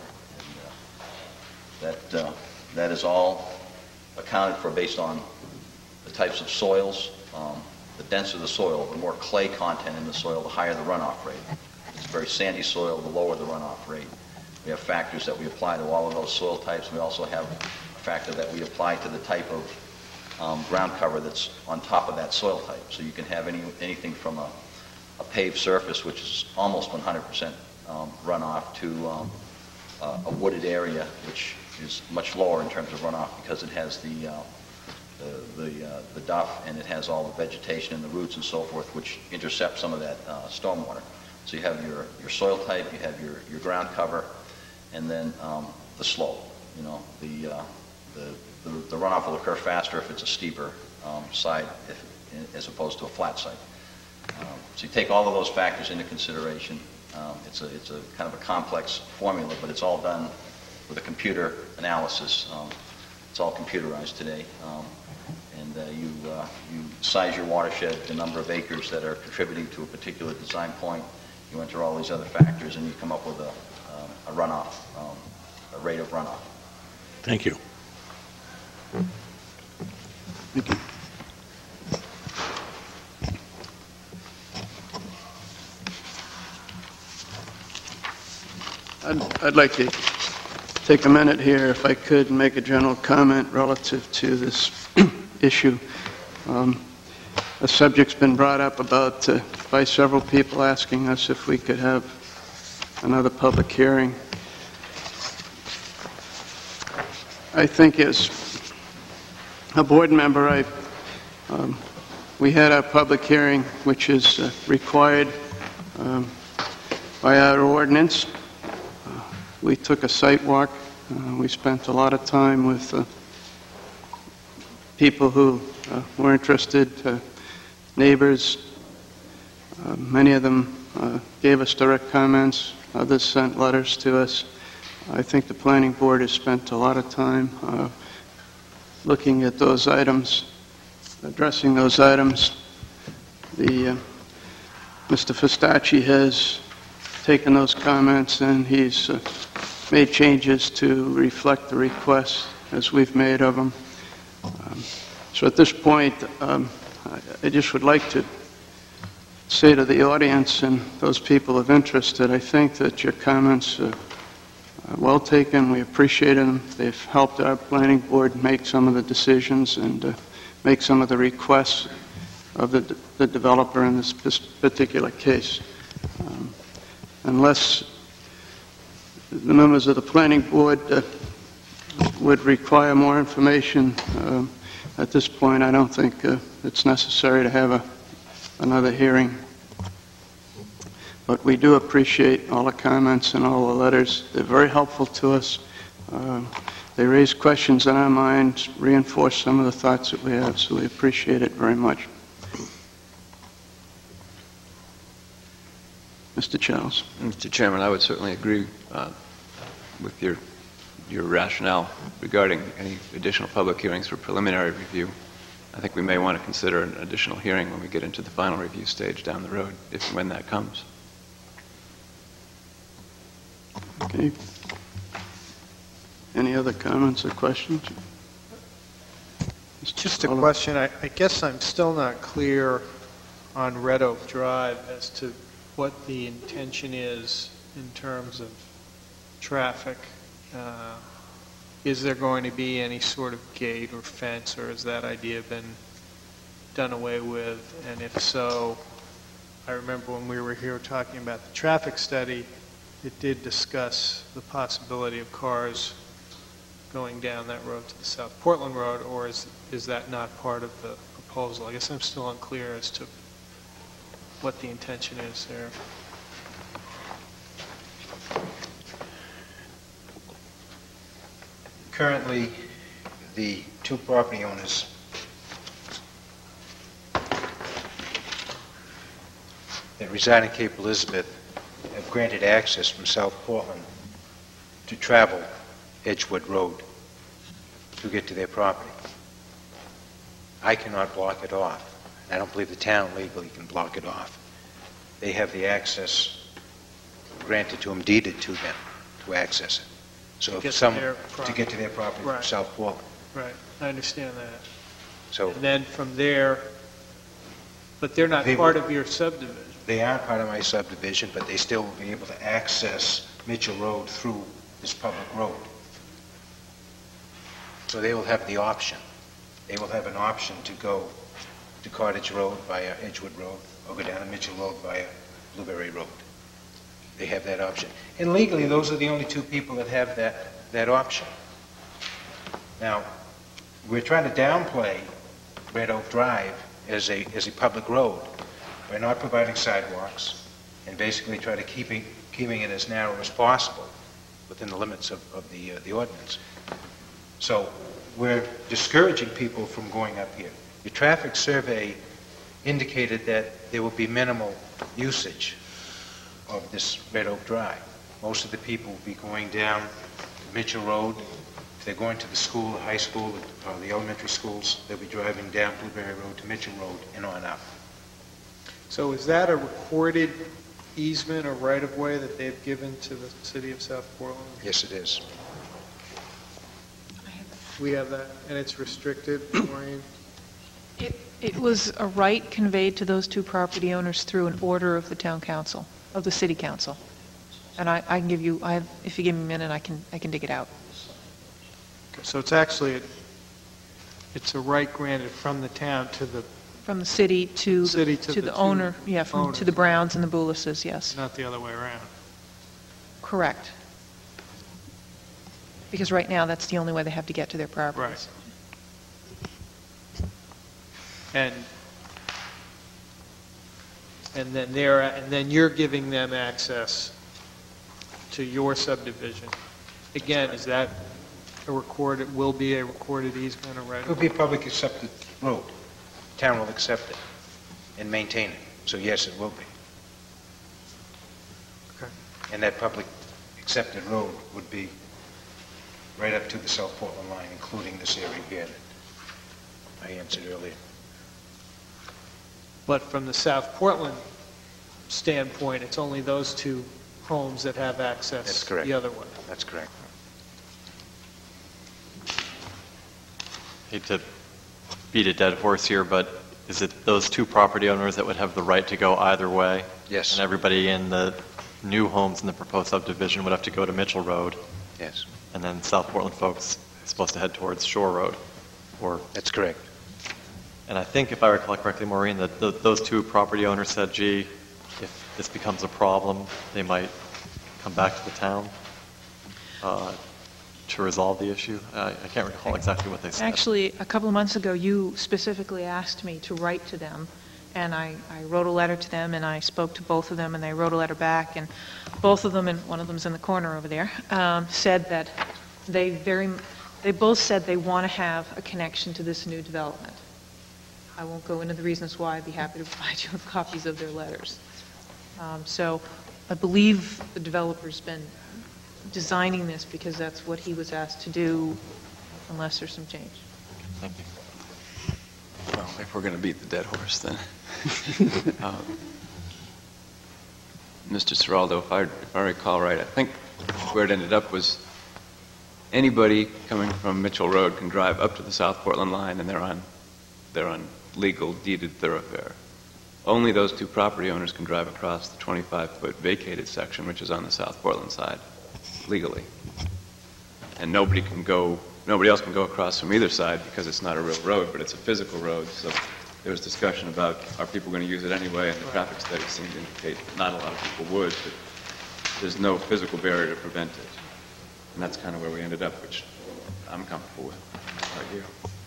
And that is all accounted for based on the types of soils. The denser the soil, the more clay content in the soil, the higher the runoff rate. If it's very sandy soil, the lower the runoff rate. We have factors that we apply to all of those soil types. We also have a factor that we apply to the type of ground cover that's on top of that soil type. So you can have anything from a paved surface, which is almost 100% runoff, to a wooded area, which is much lower in terms of runoff because it has the duff, and it has all the vegetation and the roots and so forth, which intercept some of that stormwater. So you have your soil type, you have your ground cover, and then the slope. You know, the runoff will occur faster if it's a steeper side as opposed to a flat side. So you take all of those factors into consideration. It's a kind of a complex formula, but it's all done with a computer analysis. It's all computerized today. You size your watershed, the number of acres that are contributing to a particular design point. You enter all these other factors, and you come up with a runoff, a rate of runoff. Thank you. Thank you. I'd like to take a minute here, if I could, and make a general comment relative to this issue. A subject's been brought up by several people asking us if we could have another public hearing. I think as a board member, we had our public hearing, which is required by our ordinance. We took a site walk. We spent a lot of time with people who were interested, neighbors. Many of them gave us direct comments. Others sent letters to us. I think the planning board has spent a lot of time looking at those items, addressing those items. Mr. Fistacci has taken those comments, and he's made changes to reflect the requests as we've made of them. So at this point, I just would like to say to the audience and those people of interest that I think that your comments are well taken. We appreciate them. They've helped our planning board make some of the decisions and make some of the requests of the developer in this particular case. Unless the members of the planning board would require more information at this point, I don't think it's necessary to have another hearing. But we do appreciate all the comments and all the letters. They're very helpful to us. They raise questions in our minds, reinforce some of the thoughts that we have, so we appreciate it very much. Mr. Charles. Mr. Chairman, I would certainly agree with your rationale regarding any additional public hearings for preliminary review. I think we may want to consider an additional hearing when we get into the final review stage down the road, if and when that comes. Okay. Any other comments or questions? Just a question. I guess I'm still not clear on Red Oak Drive as to what the intention is in terms of traffic. is there going to be any sort of gate or fence, or has that idea been done away with? And if so, I remember when we were here talking about the traffic study, it did discuss the possibility of cars going down that road to the South Portland Road, or is that not part of the proposal? I guess I'm still unclear as to what the intention is there. Currently, the two property owners that reside in Cape Elizabeth have granted access from South Portland to travel Edgewood Road to get to their property. I cannot block it off. I don't believe the town legally can block it off. They have the access granted to them, deeded to them, to access it. So if some, to get to their property from South Portland. Right, I understand that. So And then from there, but they're not part of your subdivision. they aren't part of my subdivision, but they still will be able to access Mitchell Road through this public road. So they will have the option. They will have an option to go to Cottage Road via Edgewood Road, or go down to Mitchell Road via Blueberry Road. They have that option. And legally, those are the only two people that have that option. Now, we're trying to downplay Red Oak Drive as a public road by not providing sidewalks and basically try to keeping it as narrow as possible within the limits of the ordinance. So we're discouraging people from going up here. The traffic survey indicated that there will be minimal usage of this Red Oak Drive. Most of the people will be going down Mitchell Road. If they're going to the school, the high school, or the elementary schools, they'll be driving down Blueberry Road to Mitchell Road and on up. So is that a recorded easement or right-of-way that they've given to the city of South Portland? Yes, it is. We have that, and it's restricted, Maureen? It was a right conveyed to those two property owners through an order of the town council, of the city council. And I can give you, if you give me a minute, I can dig it out. So it's actually, it's a right granted from the town to the... From the city to the owner, owners. to the Browns and the Bouluses, yes. Not the other way around. Correct. Because right now, that's the only way they have to get to their properties. Right. And then you're giving them access to your subdivision. Again, is that will be a recorded easement or right? It will be a public accepted road. The town will accept it and maintain it. So yes, it will be. Okay. And that public accepted road would be right up to the South Portland line, including this area here that I answered earlier. But from the South Portland standpoint, it's only those two homes that have access. That's correct. The other way. That's correct. Hate to beat a dead horse here, but is it those two property owners that would have the right to go either way? Yes. And everybody in the new homes in the proposed subdivision would have to go to Mitchell Road? Yes. And then South Portland folks are supposed to head towards Shore Road? Or That's correct. And I think, if I recall correctly, Maureen, that those two property owners said, gee, if this becomes a problem, they might come back to the town to resolve the issue. I can't recall exactly what they said. Actually, a couple of months ago, you specifically asked me to write to them, and I wrote a letter to them, and I spoke to both of them, and they wrote a letter back, and both of them, and one of them's in the corner over there, said that they both said they want to have a connection to this new development. I won't go into the reasons why. I'd be happy to provide you with copies of their letters. So I believe the developer's been designing this because that's what he was asked to do, unless there's some change. Thank you. Well, if we're going to beat the dead horse, then. Mr. Seraldo, if I recall right, I think where it ended up was anybody coming from Mitchell Road can drive up to the South Portland line, and they're on legal deeded thoroughfare. Only those two property owners can drive across the 25-foot vacated section, which is on the South Portland side, legally. and nobody else can go across from either side because it's not a real road, but it's a physical road. So there was discussion about, are people going to use it anyway, and the traffic study seemed to indicate not a lot of people would, but there's no physical barrier to prevent it. And that's kind of where we ended up, which I'm comfortable with. How about you?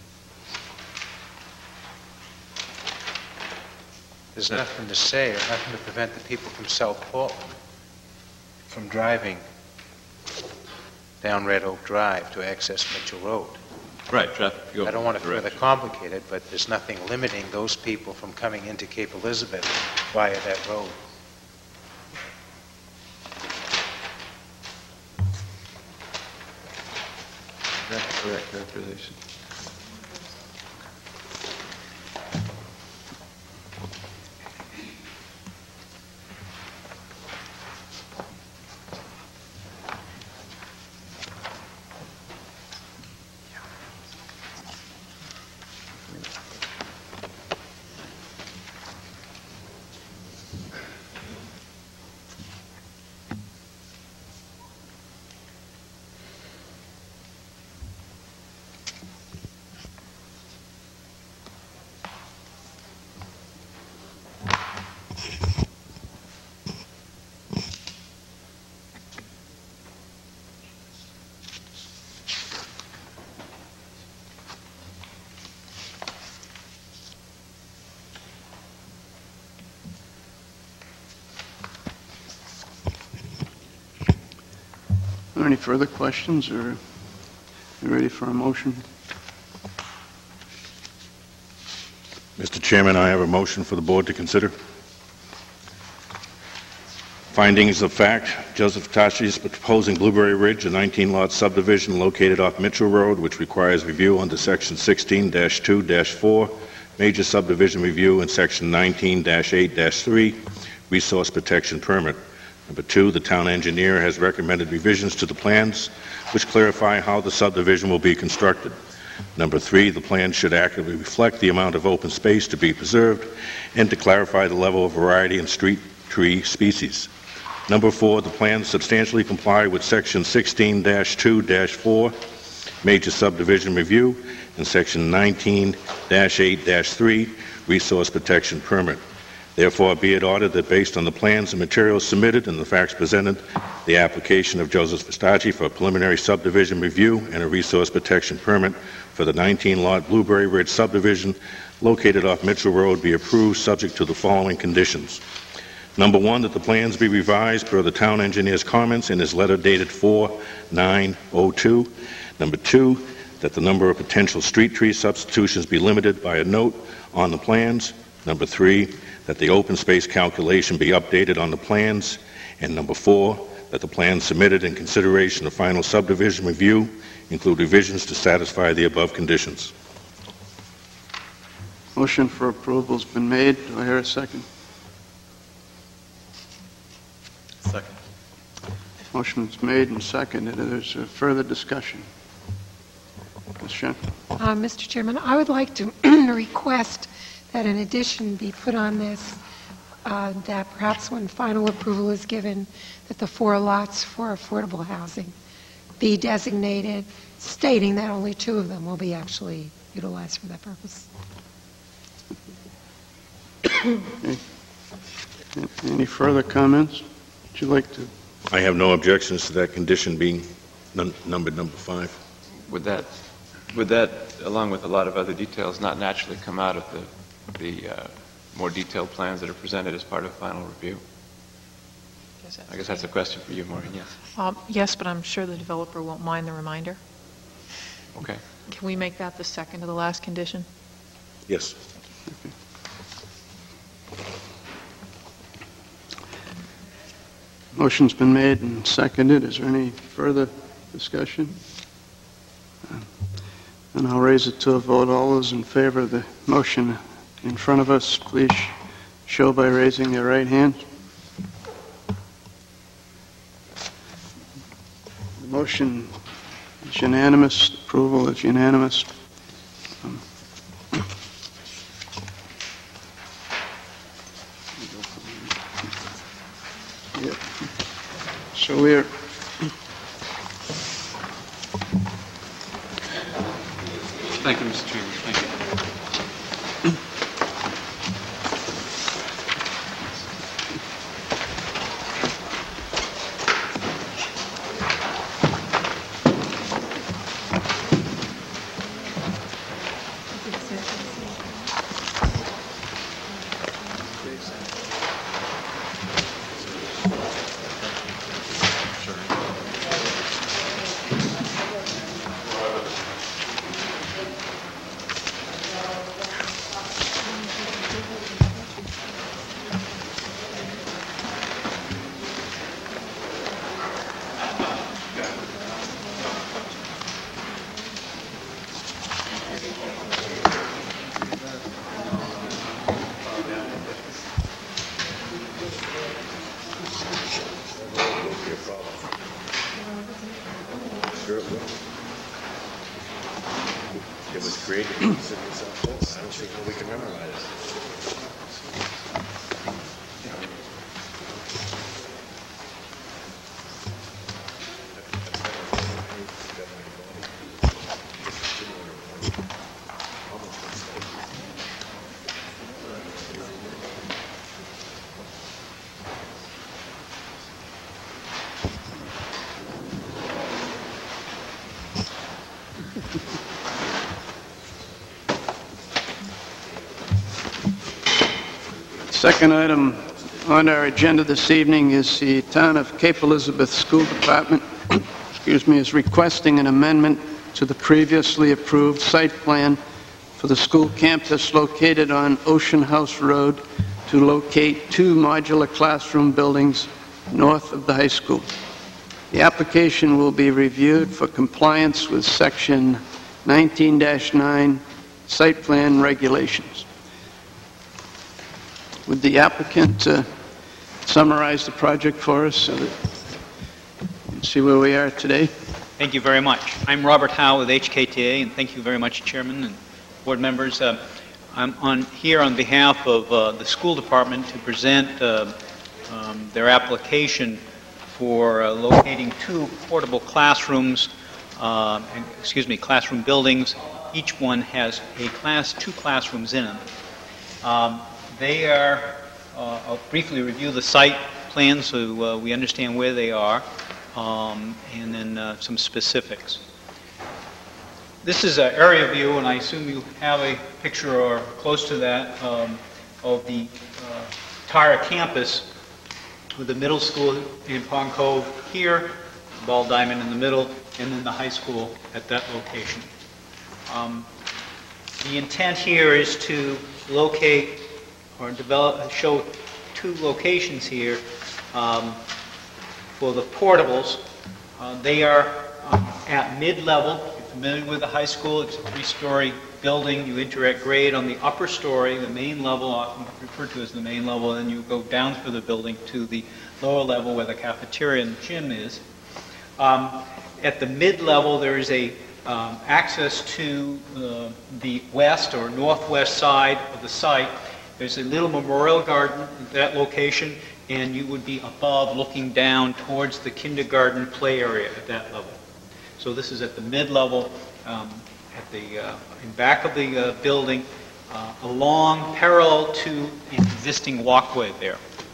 There's nothing to say or nothing to prevent the people from South Portland from driving down Red Oak Drive to access Mitchell Road. Right, traffic. I don't want to further complicate it, but there's nothing limiting those people from coming into Cape Elizabeth via that road. That's correct characterization. Are there any further questions, or are you ready for a motion? Mr. Chairman, I have a motion for the board to consider. Findings of fact, Joseph Tashi is proposing Blueberry Ridge, a 19-lot subdivision located off Mitchell Road, which requires review under Section 16-2-4, Major Subdivision Review, and Section 19-8-3, Resource Protection Permit. Number 2, the town engineer has recommended revisions to the plans which clarify how the subdivision will be constructed. Number 3, the plan should accurately reflect the amount of open space to be preserved and to clarify the level of variety in street tree species. Number 4, the plans substantially comply with Section 16-2-4, Major Subdivision Review, and Section 19-8-3, Resource Protection Permit. Therefore, be it ordered that based on the plans and materials submitted and the facts presented, the application of Joseph Fistacci for a preliminary subdivision review and a resource protection permit for the 19-lot Blueberry Ridge subdivision located off Mitchell Road be approved subject to the following conditions. Number 1, that the plans be revised per the town engineer's comments in his letter dated 4/9/02. Number 2, that the number of potential street tree substitutions be limited by a note on the plans. Number 3, that the open space calculation be updated on the plans. And number 4, that the plans submitted in consideration of final subdivision review include revisions to satisfy the above conditions. Motion for approval has been made. Do I hear a second? Second. Motion is made and seconded. There's a further discussion. Ms. Shen? Mr. Chairman, I would like to request that an addition be put on this, that perhaps when final approval is given, that the 4 lots for affordable housing be designated, stating that only 2 of them will be actually utilized for that purpose. Okay. Any further comments? Would you like to? I have no objections to that condition being numbered number 5. Would that, along with a lot of other details, not naturally come out of the more detailed plans that are presented as part of final review? I guess that's a question for you, Maureen, yes. Yes, but I'm sure the developer won't mind the reminder. Okay. Can we make that the second to the last condition? Yes. Okay. Motion's been made and seconded. Is there any further discussion? And I'll raise it to a vote. All those in favor of the motion in front of us, please show by raising your right hand. The motion is unanimous. Approval is unanimous. So Thank you, Mr. Chairman. Thank you. It was created in the city of South Florida. I don't see how we can memorize it. Second item on our agenda this evening is the Town of Cape Elizabeth School Department, is requesting an amendment to the previously approved site plan for the school campus located on Ocean House Road to locate 2 modular classroom buildings north of the high school. The application will be reviewed for compliance with Section 19-9 site plan regulations. Would the applicant summarize the project for us so that you can see where we are today? Thank you very much. I'm Robert Howe with HKTA, and thank you very much, Chairman and board members. I'm here on behalf of the school department to present their application for locating 2 portable classrooms, classroom buildings. Each one has 2 classrooms in them. I'll briefly review the site plan so we understand where they are, and then some specifics. This is an area view, and I assume you have a picture or close to that of the entire campus, with the middle school in Pond Cove here, the ball diamond in the middle, and then the high school at that location. The intent here is to locate or show 2 locations here for the portables. They are at mid-level. If you're familiar with the high school, it's a 3-story building. You enter at grade on the upper story, the main level, often referred to as the main level, and then you go down through the building to the lower level where the cafeteria and gym is. At the mid-level, there is a access to the west or northwest side of the site. There's a little memorial garden at that location, and you would be above looking down towards the kindergarten play area at that level. So this is at the mid-level, in back of the building, along parallel to the existing walkway there.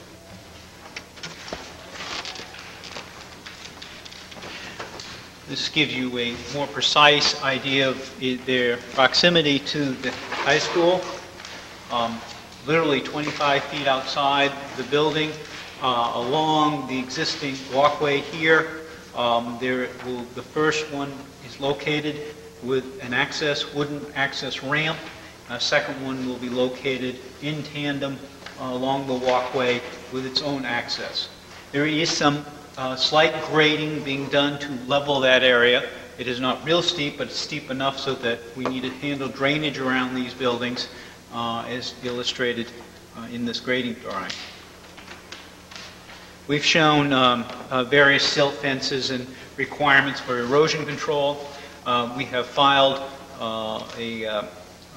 This gives you a more precise idea of their proximity to the high school. Literally 25 feet outside the building, along the existing walkway here. The first one is located with an wooden access ramp. A second one will be located in tandem along the walkway with its own access. There is some slight grading being done to level that area. It is not real steep, but it's steep enough so that we need to handle drainage around these buildings, as illustrated in this grading drawing. We've shown various silt fences and requirements for erosion control. We have filed and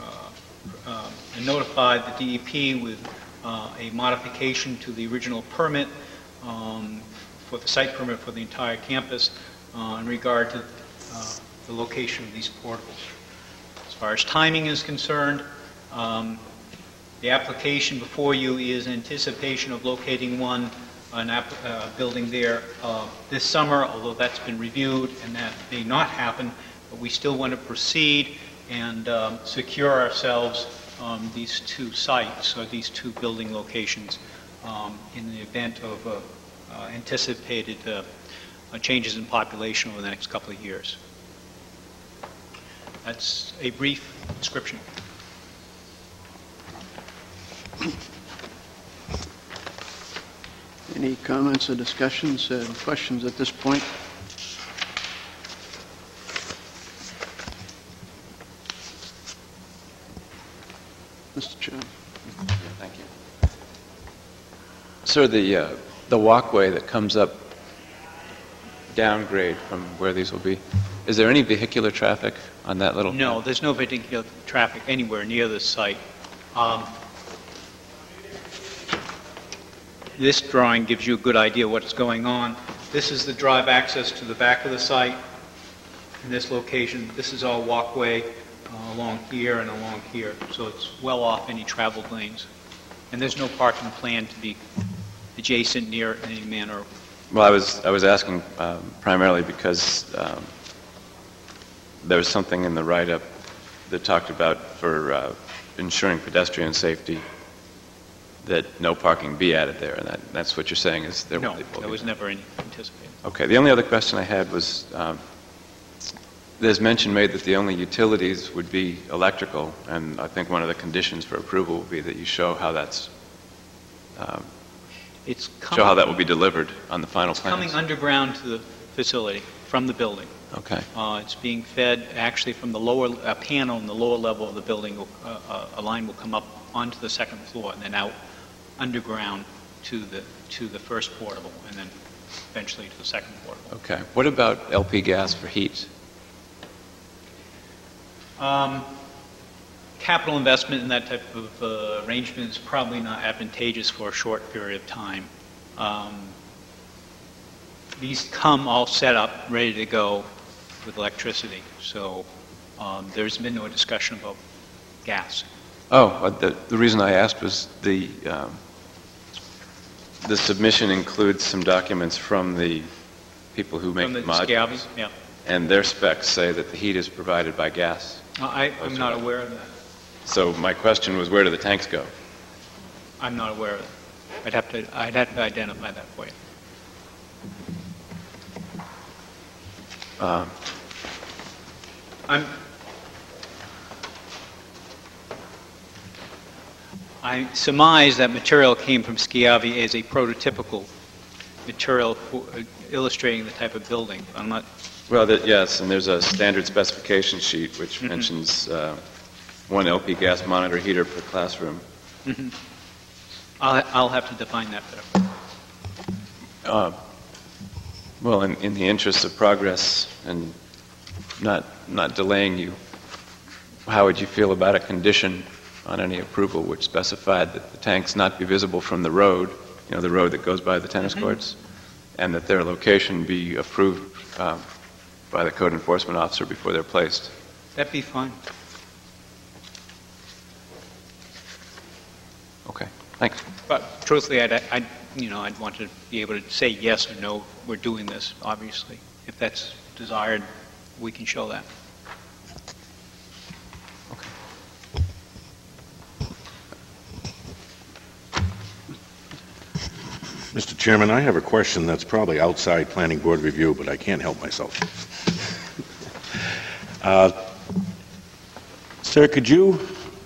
notified the DEP with a modification to the original permit for the site permit for the entire campus in regard to the location of these portables. So far as timing is concerned, the application before you is in anticipation of locating an building there this summer, although that's been reviewed and that may not happen, but we still want to proceed and secure ourselves these two sites, or these two building locations, in the event of anticipated changes in population over the next couple of years. That's a brief description. Any comments or discussions, questions at this point? Mr. Chairman. Thank you. Sir, the walkway that comes up downgrade from where these will be, is there any vehicular traffic on that little? No, there's no vehicular traffic anywhere near this site. This drawing gives you a good idea of what's going on. This is the drive access to the back of the site. In this location, this is all walkway along here and along here, so it's well off any traveled lanes. And there's no parking plan to be adjacent, near, in any manner. Well, I was asking primarily because there was something in the write-up that talked about for ensuring pedestrian safety that no parking be added there, and that's what you're saying is there. No, that was never anticipated. Okay. The only other question I had was there's mention made that the only utilities would be electrical, and I think one of the conditions for approval would be that you show how that's show how that will be delivered on the final plans. Coming underground to the facility from the building. Okay. It's being fed actually from the lower panel in the lower level of the building. A line will come up onto the second floor and then out underground to the first portable, and then eventually to the second portable. Okay. What about LP gas for heat? Capital investment in that type of arrangement is probably not advantageous for a short period of time. These come all set up, ready to go with electricity, so there's been no discussion about gas. Oh, the reason I asked was the submission includes some documents from the people who make the modules, yeah. And their specs say that the heat is provided by gas. I'm not aware of that. So my question was, where do the tanks go? I'm not aware of it. I'd have to identify that for you. I surmise that material came from Schiavi as a prototypical material for illustrating the type of building. I'm not. Well, yes, and there's a standard specification sheet which mentions one LP gas monitor heater per classroom. Mm-hmm. I'll have to define that better. Well, in the interest of progress and not delaying you, how would you feel about a condition on any approval which specified that the tanks not be visible from the road, the road that goes by the tennis courts, and that their location be approved by the code enforcement officer before they're placed? That'd be fine. Okay, thanks. But truthfully, I'd want to be able to say yes or no, we're doing this, obviously. If that's desired, we can show that. Okay. Mr. Chairman, I have a question that's probably outside planning board review, but I can't help myself. Sir, could you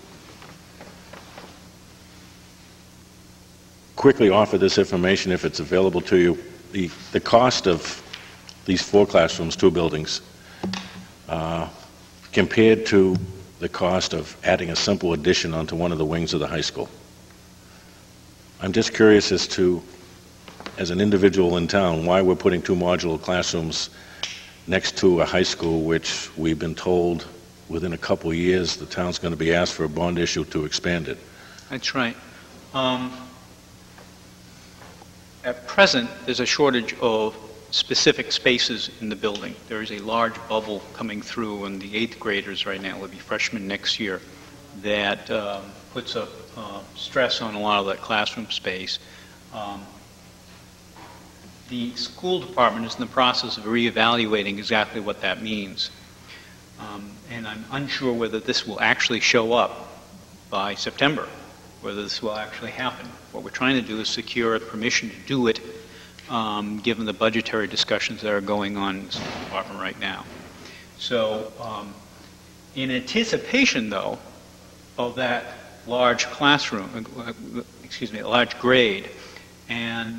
quickly offer this information if it's available to you? The cost of these 4 classrooms, 2 buildings, compared to the cost of adding a simple addition onto one of the wings of the high school. I'm just curious as to, as an individual in town, why we're putting 2 modular classrooms next to a high school which we've been told within a couple of years the town's going to be asked for a bond issue to expand it. That's right. At present, there's a shortage of specific spaces in the building. There is a large bubble coming through, and the 8th graders right now will be freshmen next year, that puts a stress on a lot of that classroom space. The school department is in the process of reevaluating exactly what that means. And I'm unsure whether this will actually show up by September, whether this will actually happen. What we're trying to do is secure permission to do it, given the budgetary discussions that are going on in the school department right now. So in anticipation, though, of that large classroom, a large grade, and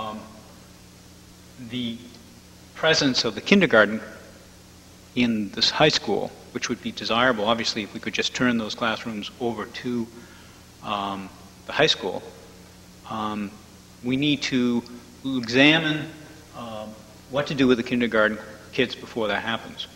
the presence of the kindergarten in this high school, which would be desirable, obviously, if we could just turn those classrooms over to the high school, we need to examine what to do with the kindergarten kids before that happens.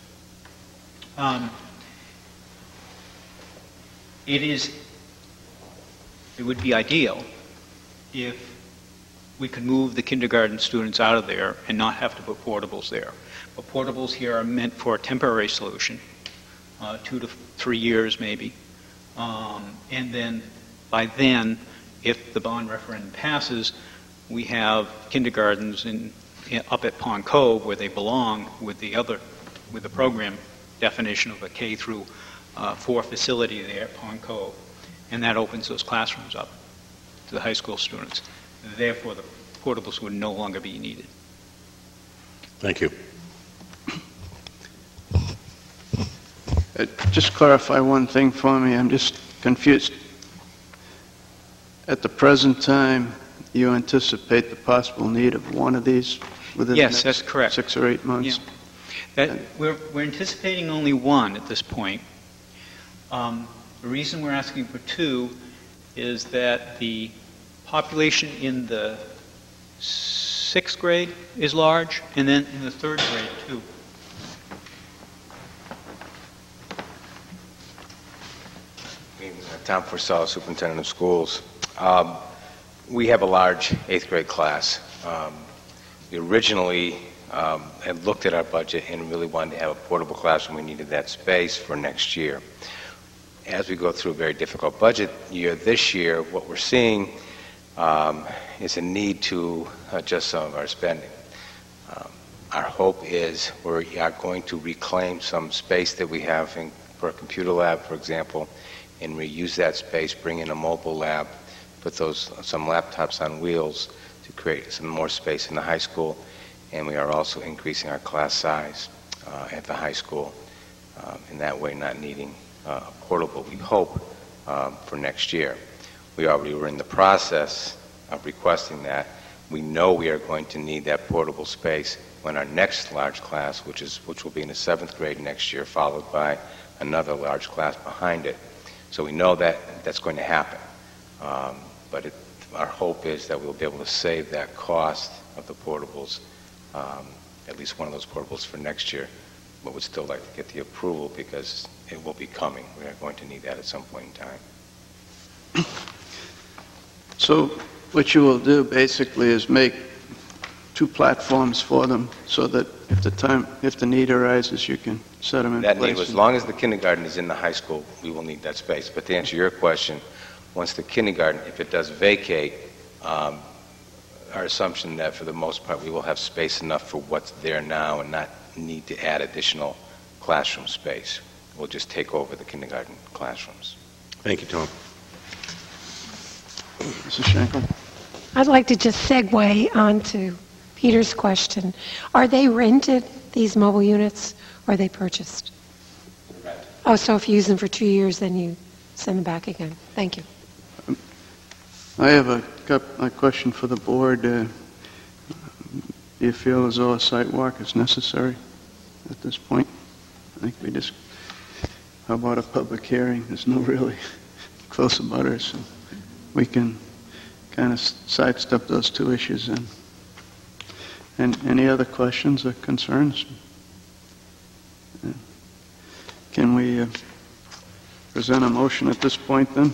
It would be ideal if we could move the kindergarten students out of there and not have to put portables there. But portables here are meant for a temporary solution, 2 to 3 years maybe. And then by then, if the bond referendum passes, we have kindergartens up at Pond Cove where they belong with the program definition of a K through 4 facility there at Pond Cove. And that opens those classrooms up to the high school students. Therefore, the portables would no longer be needed. Thank you. Just clarify one thing for me. I'm just confused. At the present time, you anticipate the possible need of one of these within the next that's correct. 6 or 8 months? Yeah. We're anticipating only one at this point. The reason we're asking for 2 is that the population in the 6th grade is large, and then in the 3rd grade, too. Tom Forcell, Superintendent of Schools. We have a large 8th grade class. We originally had looked at our budget and really wanted to have a portable classroom. We needed that space for next year. As we go through a very difficult budget year this year, what we're seeing is a need to adjust some of our spending. Our hope is we are going to reclaim some space that we have for a computer lab, for example, and reuse that space, bring in a mobile lab, put some laptops on wheels to create some more space in the high school. And we are also increasing our class size at the high school, in that way not needing a portable, we hope, for next year. We already were in the process of requesting that. We know we are going to need that portable space when our next large class, which will be in the 7th grade next year, followed by another large class behind it. So we know that that's going to happen. But our hope is that we'll be able to save that cost of the portables, at least one of those portables for next year, but would still like to get the approval because it will be coming. We are going to need that at some point in time. So what you will do basically is make 2 platforms for them so that if the need arises, you can set them in place. As long as the kindergarten is in the high school, we will need that space. But to answer your question, once the kindergarten, if it does vacate, our assumption that for the most part we will have space enough for what's there now and not need to add additional classroom space. We'll just take over the kindergarten classrooms. Thank you, Tom. Mrs. Schenkel? I'd like to just segue on to Peter's question. Are they rented, these mobile units, or are they purchased? Oh, so if you use them for 2 years, then you send them back again. Thank you. I have a question for the board. Do you feel as though a site walk is necessary at this point? I think how about a public hearing? There's no really close abutters. So we can kind of sidestep those 2 issues then. And any other questions or concerns? Can we present a motion at this point then?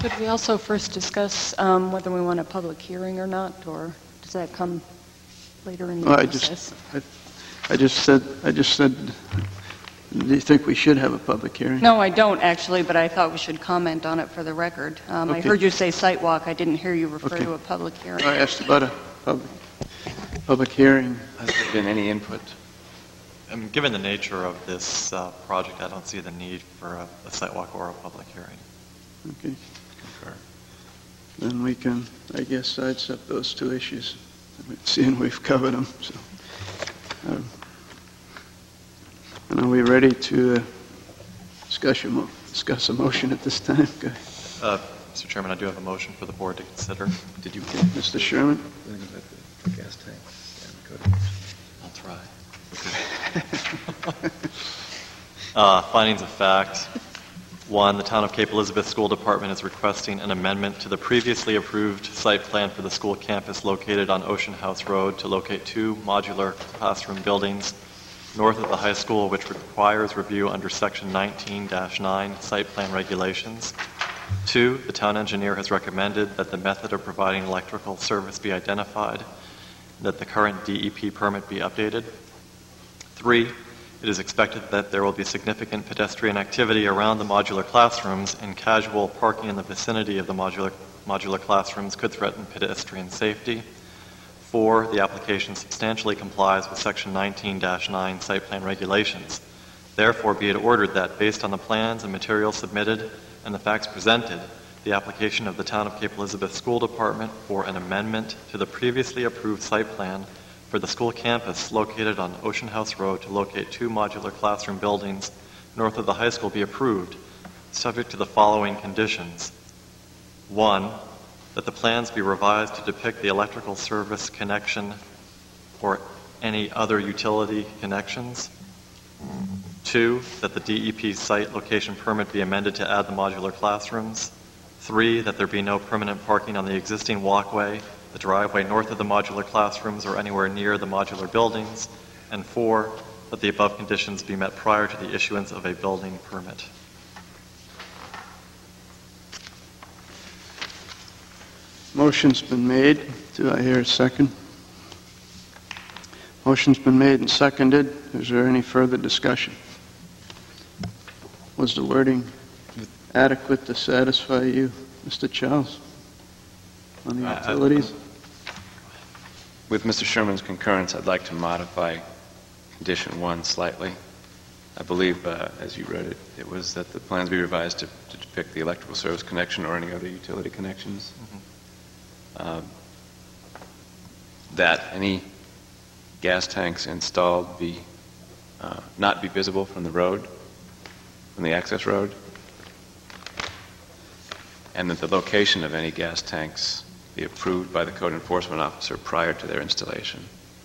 Could we also first discuss whether we want a public hearing or not, or does that come later in the Well, process? I just said, do you think we should have a public hearing? No, I don't actually, but I thought we should comment on it for the record. I Okay. heard you say site walk. I didn't hear you refer Okay. to a public hearing. I asked about a public hearing. Has there been any input? Given the nature of this project, I don't see the need for a site walk or a public hearing. Okay. Then we can, I guess, sidestep those two issues, seeing we've covered them. So, and are we ready to discuss a motion at this time? Go ahead. Mr. Chairman, I do have a motion for the board to consider. Did you? Mr. Sherman? Gas tank. I'll try. Findings of fact. 1, the Town of Cape Elizabeth School Department is requesting an amendment to the previously approved site plan for the school campus located on Ocean House Road to locate 2 modular classroom buildings north of the high school, which requires review under Section 19-9 site plan regulations. 2, the town engineer has recommended that the method of providing electrical service be identified, that the current DEP permit be updated. 3, it is expected that there will be significant pedestrian activity around the modular classrooms, and casual parking in the vicinity of the modular classrooms could threaten pedestrian safety. 4, the application substantially complies with Section 19-9 site plan regulations. Therefore, be it ordered that, based on the plans and materials submitted and the facts presented, the application of the Town of Cape Elizabeth School Department for an amendment to the previously approved site plan for the school campus located on Ocean House Road to locate 2 modular classroom buildings north of the high school be approved, subject to the following conditions. 1, that the plans be revised to depict the electrical service connection or any other utility connections. 2, that the DEP site location permit be amended to add the modular classrooms. 3, that there be no permanent parking on the existing walkway, the driveway north of the modular classrooms, or anywhere near the modular buildings. And 4, that the above conditions be met prior to the issuance of a building permit. Motion's been made. Do I hear a second? Motion's been made and seconded. Is there any further discussion? Was the wording adequate to satisfy you, Mr. Charles, on the utilities? With Mr. Sherman's concurrence, I'd like to modify condition 1 slightly. I believe, as you read it, it was that the plans be revised to depict the electrical service connection or any other utility connections. That any gas tanks installed be not be visible from the road, from the access road, and that the location of any gas tanks be approved by the code enforcement officer prior to their installation.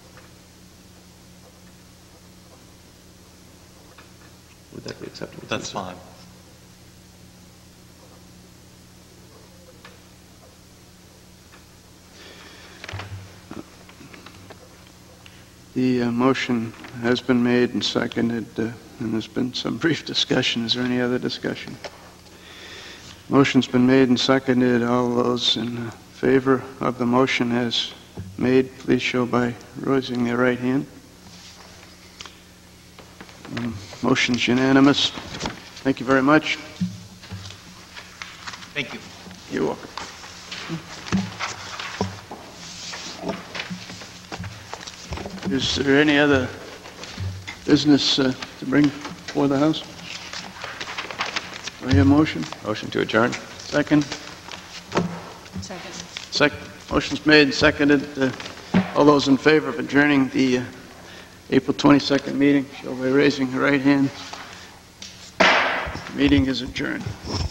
Would that be acceptable? That's fine. The motion has been made and seconded, and there's been some brief discussion. Is there any other discussion? Motion's been made and seconded. All those in favor of the motion as made, please show by raising their right hand. Motion's unanimous. Thank you very much. Thank you. You're welcome. Is there any other business to bring before the House? Do I hear a motion? Motion to adjourn. Second? Second. Motion's made and seconded. All those in favor of adjourning the April 22nd meeting, show by raising your right hand. Meeting is adjourned.